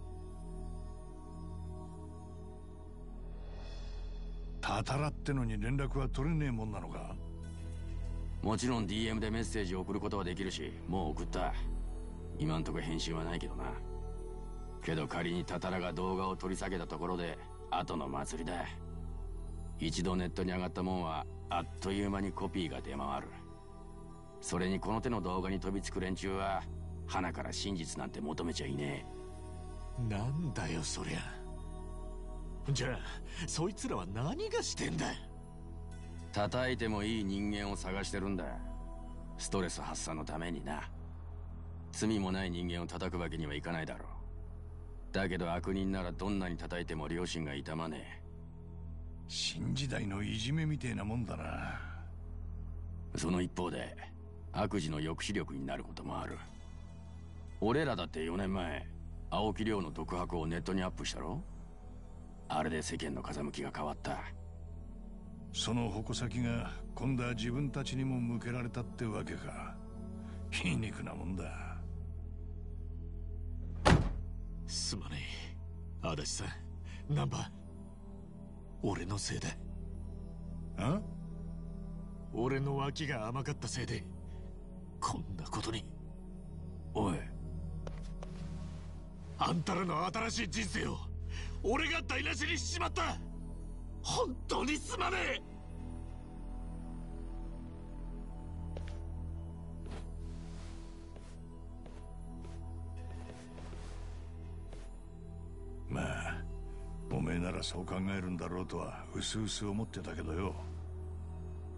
タタラってのに連絡は取れねえもんなのか。 もちろん ディーエム でメッセージを送ることはできるし、もう送った。今んとこ返信はないけどな。けど仮にタタラが動画を取り下げたところで後の祭りだ。一度ネットに上がったもんはあっという間にコピーが出回る。それにこの手の動画に飛びつく連中は鼻から真実なんて求めちゃいねえ。なんだよそりゃ。じゃあそいつらは何がしてんだ。 叩いてもいい人間を探してるんだ。ストレス発散のためにな。罪もない人間を叩くわけにはいかないだろう。だけど悪人ならどんなに叩いても良心が痛まねえ。 新時代のいじめみてえなもんだな。 その一方で悪事の抑止力になることもある。俺らだってよねんまえ青木亮の独白をネットにアップしたろ。あれで世間の風向きが変わった。 その矛先が今度は自分たちにも向けられたってわけか。皮肉なもんだ。 すまねえ足立さん。ナンバ俺のせいだ。 あ？ 俺の脇が甘かったせいでこんなことに。 おい、 あんたらの新しい人生を俺が台無しにしちまった。本当にすまねえ。 まあおめえならそう考えるんだろうとはうすうす思ってたけどよ。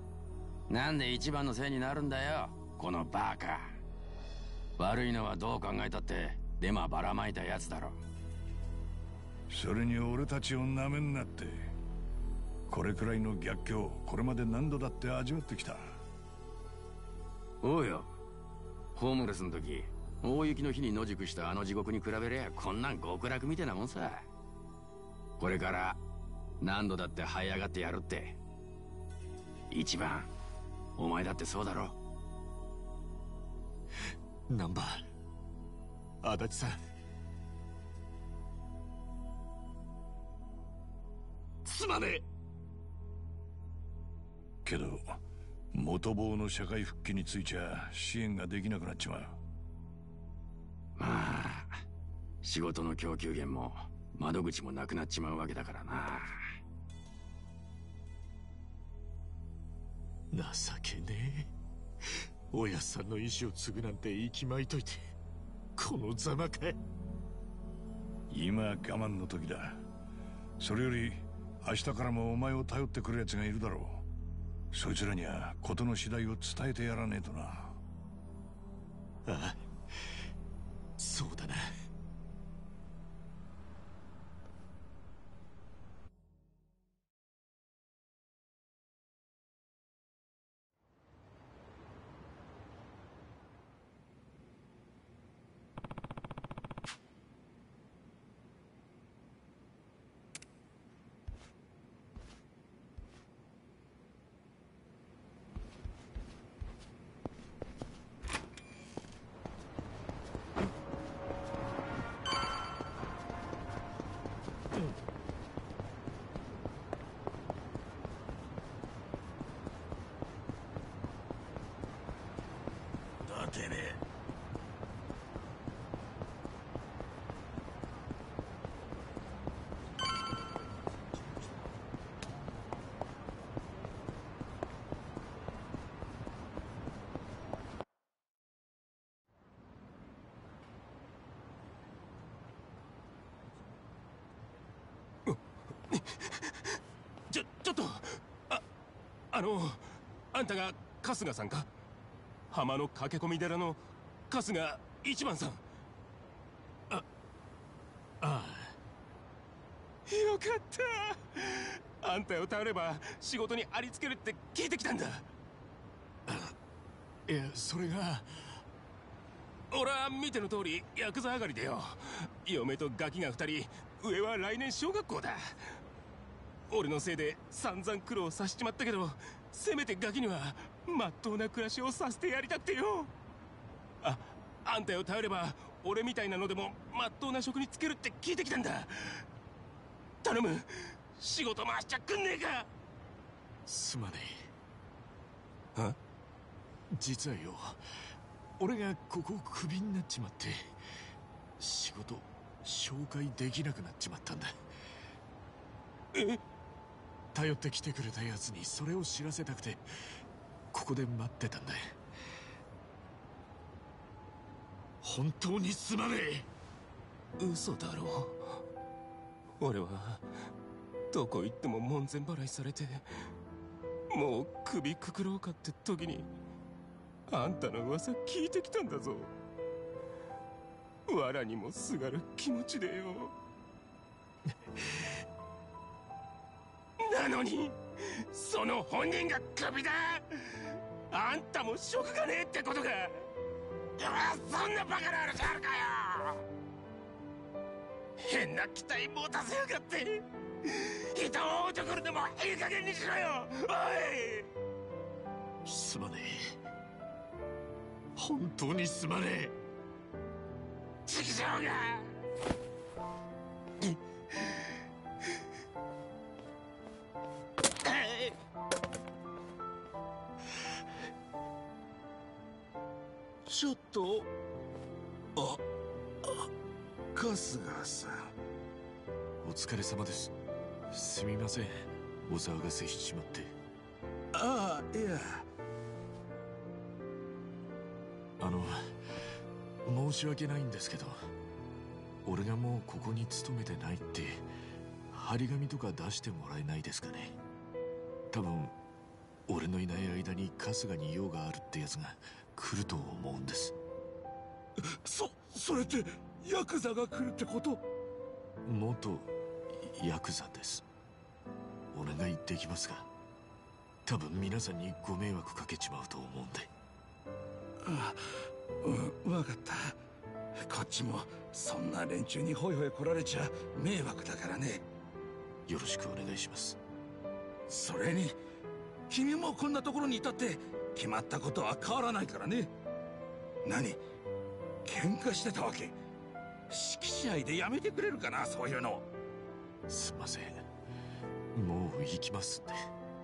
なんで一番のせいになるんだよ、このバカ。悪いのはどう考えたってデマばらまいたやつだろ。 それに俺たちをなめんなって。これくらいの逆境、これまで何度だって味わってきた。 おうよ、ホームレスの時大雪の日に野宿したあの地獄に比べりゃこんなん極楽みたいなもんさ。これから何度だって這い上がってやるって。一番お前だってそうだろ。 ナンバー足立さん、すまねえけど元棒の社会復帰についちゃ支援ができなくなっちまう。 まあ仕事の供給源も窓口もなくなっちまうわけだからな。 情けねえ。おやっさんの意志を継ぐなんて息巻いといて、このざまか。 今我慢の時だ。それより明日からもお前を頼ってくる奴がいるだろう。そいつらには事の次第を伝えてやらねえとな。ああ、そうだな。てめえ。 ちょ、ちょっと、あ、あの、あんたが春日さんか？浜の駆け込み寺の春日一番さん。あ、ああ。よかった。あんたを頼れば仕事にありつけるって聞いてきたんだ。 いや、それが。 俺は見ての通りヤクザ上がりでよ。嫁とガキが二人、上は来年小学校だ。俺のせいで散々苦労させちまったけど、せめてガキにはまっとうな暮らしをさせてやりたくてよ。あ、あんたを頼れば俺みたいなのでもまっとうな職に就けるって聞いてきたんだ。頼む、仕事回しちゃくんねえか。 すまねえ。は？ 実はよ、俺がここをクビになっちまって仕事紹介できなくなっちまったんだ。 え？ 頼ってきてくれたやつにそれを知らせたくてここで待ってたんだ。本当にすまねえ。嘘だろ。俺はどこ行っても門前払いされて、もう首くくろうかって時にあんたの噂聞いてきたんだぞ。藁にもすがる気持ちでよ。なのにその本人がクビだ。あんたも職がねえってことか。そんなバカな話あるかよ。変な期待持たせやがって。人を置いてくるのもいい加減にしろよ。おい。すまねえ。本当にすまねえ。 畜生が。 ちょっと、あ、あ、春日さん。 お疲れ様です。すみません、お騒がせしちまって。 ああ、いや。 あの、申し訳ないんですけど、俺がもうここに勤めてないって張り紙とか出してもらえないですかね。多分俺のいない間に春日に用があるってやつが来ると思うんです。 そそれってヤクザが来るってこと？ 元ヤクザです。お願いできますか？多分皆さんにご迷惑かけちまうと思うんで。 ああ、うん、分かった。こっちもそんな連中にホイホイ来られちゃ迷惑だからね。 よろしくお願いします。 それに君もこんなところにいたって決まったことは変わらないからね。何？喧嘩してたわけ？式試合でやめてくれるかな、そういうの。 すいません、もう行きますんで。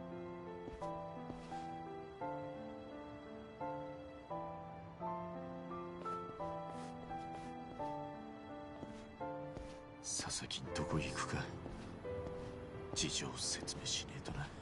佐々木んとこ行くか。事情説明しねえとな。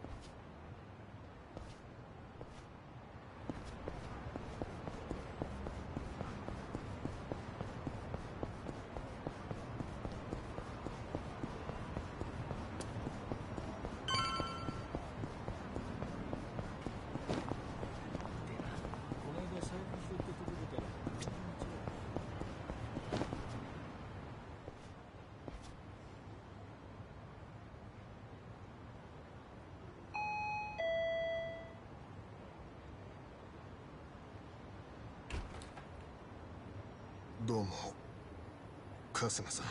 どうも春日さん。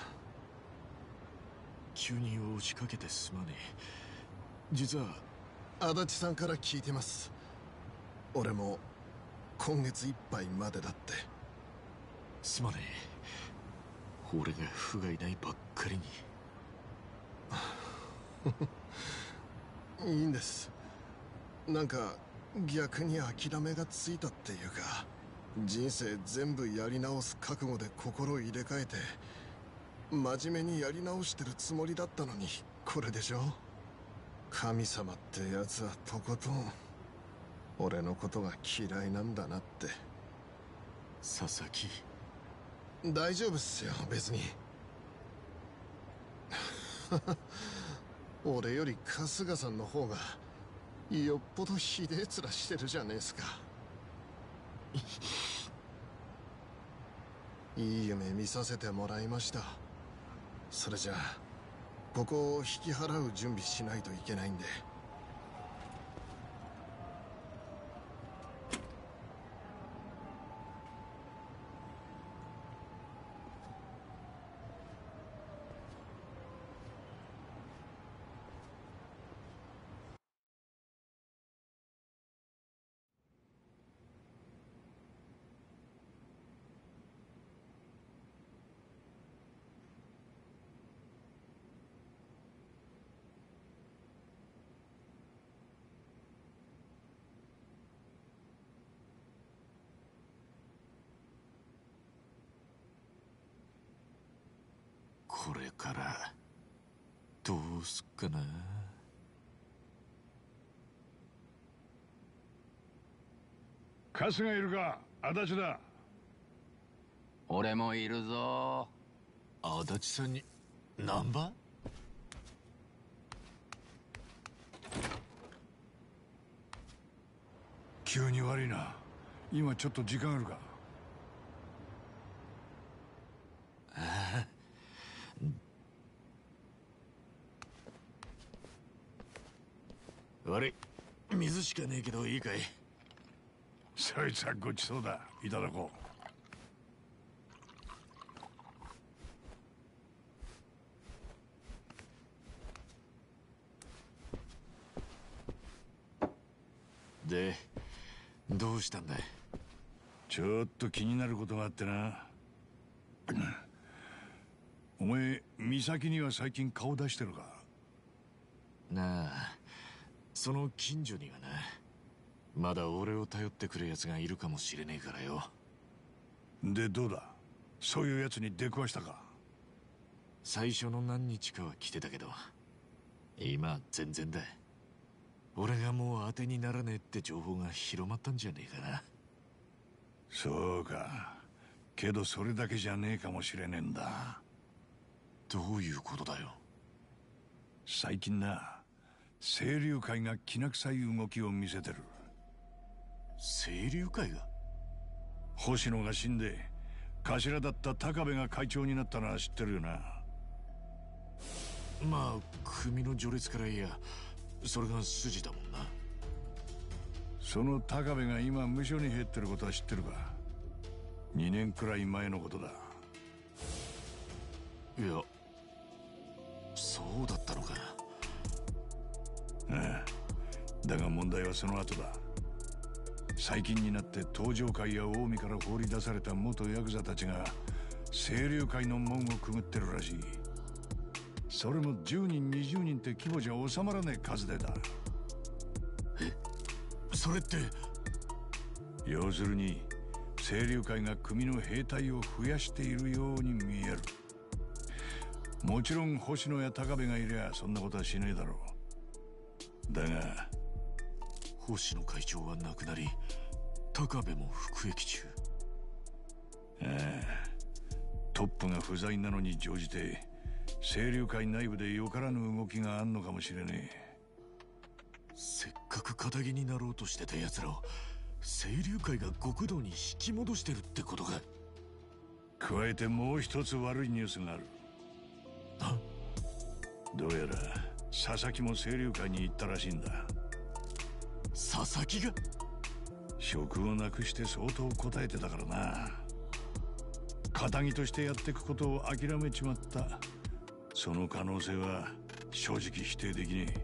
急に押しかけてすまねえ。実は足立さんから聞いてます。俺も今月いっぱいまでだって。 すまねえ、俺が不甲斐ないばっかりに。いいんです。なんか逆に諦めがついたっていうか、人生全部やり直す覚悟で心入れ替えて真面目にやり直してるつもりだったのに、これでしょ。神様ってやつはとことん俺のことが嫌いなんだなって。 佐々木、 大丈夫っすよ別に。俺より春日さんの方がよっぽどひでえ面してるじゃねえすか。いい夢見させてもらいました。それじゃあここを引き払う準備しないといけないんで。 これからどうすっかな。 春日いるか？足立だ。 俺もいるぞ。 足立さんにナンバー？ 急に悪いな。今ちょっと時間あるか？ ああ、悪い、水しかねえけどいいかい？ そいつはごちそうだ。いただこう。で、どうしたんだい？ ちょっと気になることがあってな。お前、美咲には最近顔出してるか？ なあ、その近所にはな、まだ俺を頼ってくる奴がいるかもしれねえからよ。 で、どうだ？そういう奴に出くわしたか？ 最初の何日かは来てたけど、今は全然だ。俺がもう当てにならねえって情報が広まったんじゃねえかな。 そうか。けどそれだけじゃねえかもしれねえんだ。 どういうことだよ？ 最近な、 清流会がきな臭い動きを見せてる。 清流会が？ 星野が死んで頭だった高部が会長になったのは知ってるよな。 まあ組の序列からいやそれが筋だもんな。 その高部が今無所に入ってることは知ってるか？にねんくらい前のことだ。 いや、そうだったのか。 ああ、だが問題はその後だ。最近になって東上会や近江から放り出された元ヤクザたちが清流会の門をくぐってるらしい。それもじゅうにんにじゅうにんって規模じゃ収まらねえ数でだ。 え、それって？ 要するに清流会が組の兵隊を増やしているように見える。もちろん星野や高部がいりゃそんなことはしねえだろう。だが星野会長は亡くなり高部も服役中。 ああ、トップが不在なのに乗じて清流会内部でよからぬ動きがあんのかもしれねえ。 せっかく堅気になろうとしてた奴らを清流会が極道に引き戻してるってことか。 加えてもう一つ悪いニュースがある。どうやら佐々木も清流会に行ったらしいんだ。 佐々木が？ 職をなくして相当答えてたからな。堅気としてやっていくことを諦めちまった。その可能性は正直否定できねえ。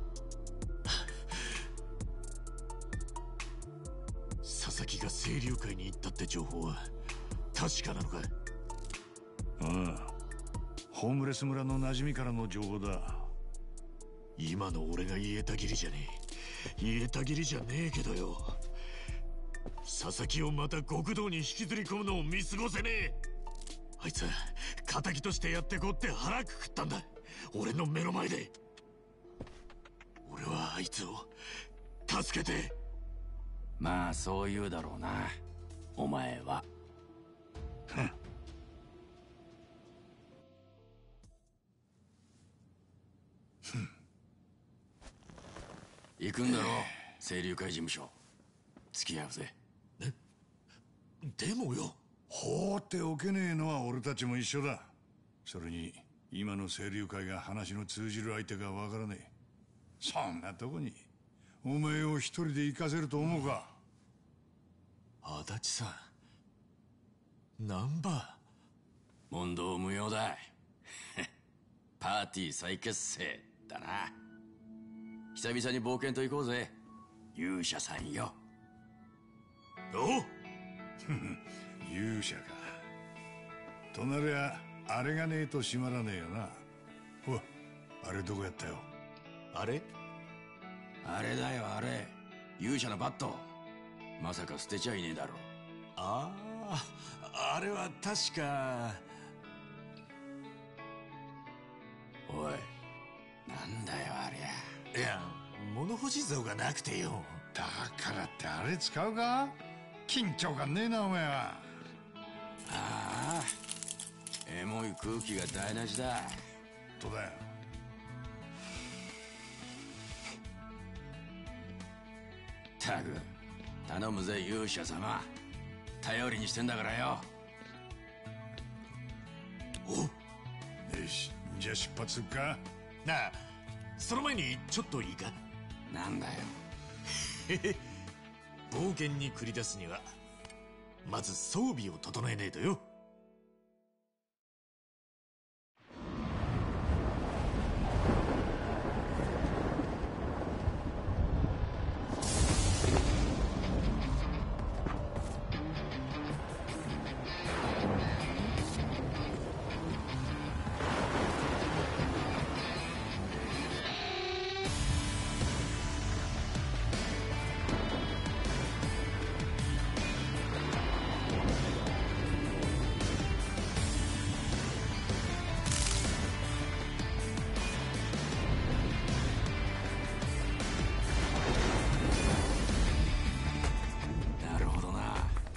佐々木が清流会に行ったって情報は確かなのか？ ああ、ホームレス村の馴染みからの情報だ。 今の俺が言えたぎりじゃねえ。言えたぎりじゃねえけどよ。佐々木をまた極道に引きずり込むのを見過ごせねえ。あいつは敵としてやってこうって腹くくったんだ。俺の目の前で。俺はあいつを助けて。 まあそう言うだろうな、お前は。行くんだろう、清流会事務所。付き合うぜ。 でもよ、 放っておけねえのは俺たちも一緒だ。それに今の清流会が話の通じる相手がわからねえ。そんなとこにお前を一人で行かせると思うか？ 足立さん、ナンバー問答無用だ。パーティー再結成だな。久々に冒険と行こうぜ、勇者さんよ。 おう勇者か。となりゃあれがねえと閉まらねえよな。お、あれどこやったよ？ あれあれだよ、あれ。勇者のバット。まさか捨てちゃいねえだろ。 ああ、あれは確か。 おい、なんだよありゃ。 いや、物干し像がなくてよ。 だからってあれ使うか？緊張感ねえなお前は。 ああ、エモい空気が台無しだ。 とだよ。 ったく頼むぜ勇者様、頼りにしてんだからよ。 お、 よし、じゃあ出発すっか。 なあ、その前にちょっといいか？ なんだよ。 冒険に繰り出すにはまず装備を整えねえとよ。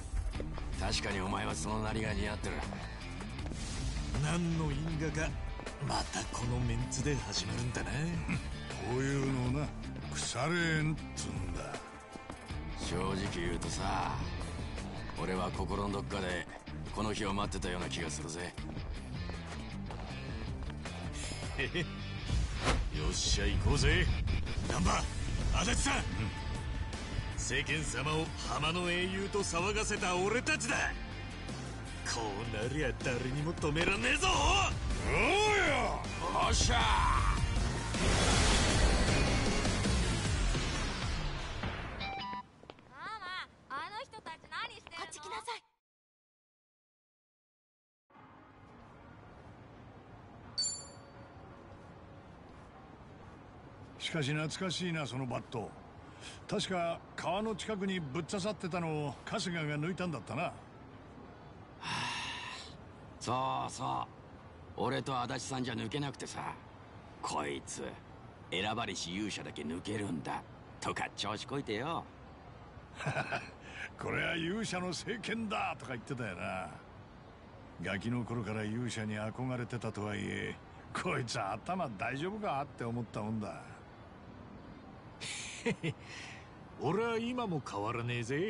確かにお前はそのなりが似合ってる。 何の因果かまたこのメンツで始まるんだな。 こういうのをな、腐れんっつんだ。 正直言うとさ、俺は心のどっかでこの日を待ってたような気がするぜ。 よっしゃ行こうぜ。難波、足立さん、世間様を浜の英雄と騒がせた俺たちだ。こうなりゃ誰にも止めらんねえぞ。 おうよ。 おっしゃー。 ママ、あの人たち何してるの？こっち来なさい。 しかし懐かしいな、そのバット。確か川の近くにぶっ刺さってたのを春日が抜いたんだったな。 そうそう、俺と足立さんじゃ抜けなくてさ、こいつ選ばれし勇者だけ抜けるんだとか調子こいてよ。 これは勇者の聖剣だとか言ってたよな。ガキの頃から勇者に憧れてたとはいえ、こいつ頭大丈夫かって思ったもんだ。 俺は今も変わらねえぜ。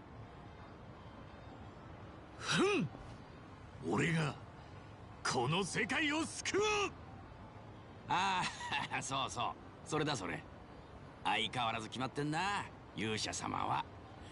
ふん、俺がこの世界を救う。 ああ、そうそう、それだそれ。相変わらず決まってんな、勇者様は。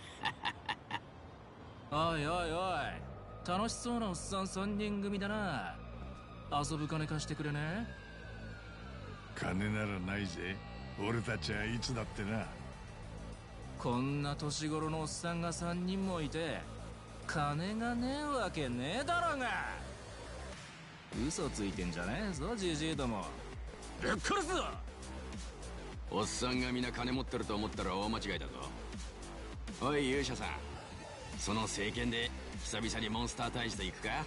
おいおいおい、楽しそうなおっさんさんにん組だな。遊ぶ金貸してくれね。 金ならないぜ、俺たちはいつだってな。 こんな年頃のおっさんがさんにんもいて金がねえわけねえだろうが。嘘ついてんじゃねえぞジジイども。ぶっ殺すぞ。 おっさんが皆金持ってると思ったら大間違いだぞ。おい勇者さん、その聖剣で久々にモンスター退治と行くか？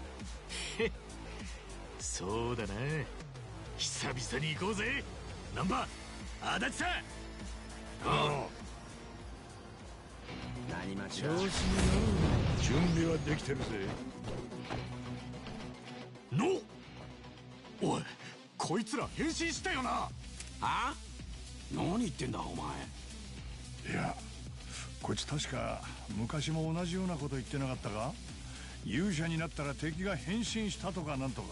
そうだな、久々に行こうぜ。難波、足立さん。 ああ、 何待ちだ。 調子に乗る。準備はできてるぜ。 のおい、こいつら変身したよな。はあ？何言ってんだお前。 いや、こいつ確か昔も同じようなこと言ってなかったか？勇者になったら敵が変身したとかなんとか。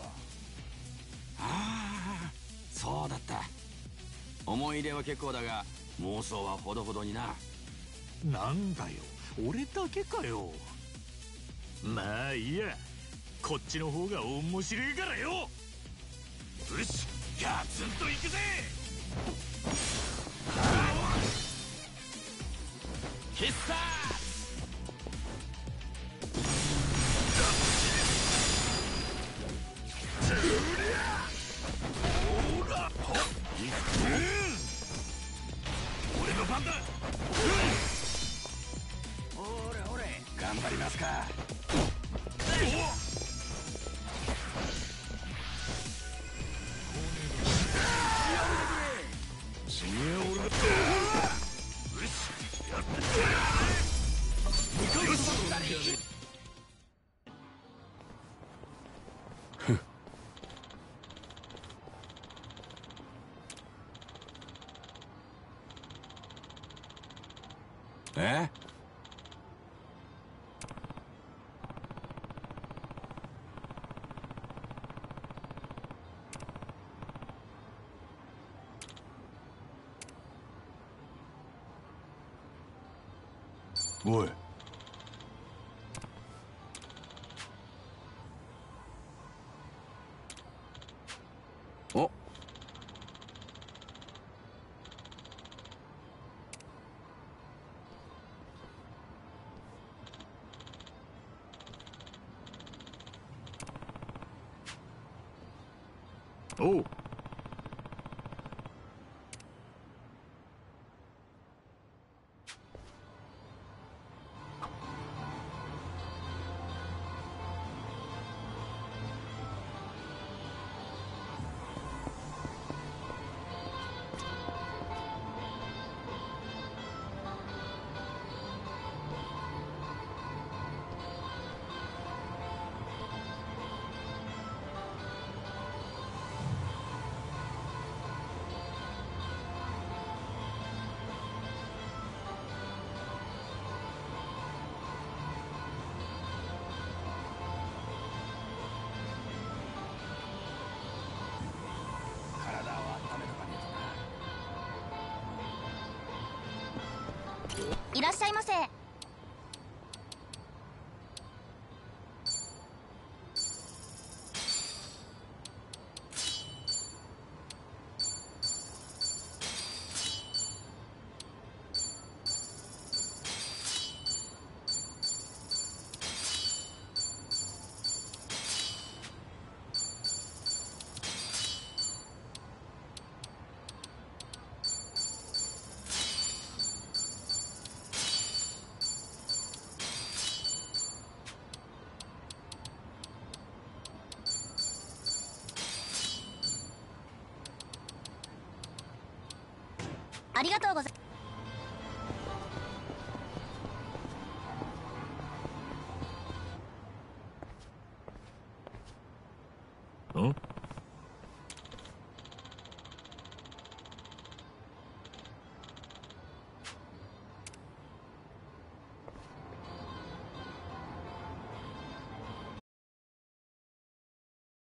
ああ、そうだった。思い入れは結構だが妄想はほどほどにな。 なんだよ、俺だけかよ。まあいいや、こっちの方が面白いからよ。よし、ガツンといくぜ。 必殺。 俺の番だ。 おれおれ、頑張りますか。 次は俺だ。よし、やってよし。 え？ おい。 お。 おう。 いらっしゃいませ。ありがとうございます。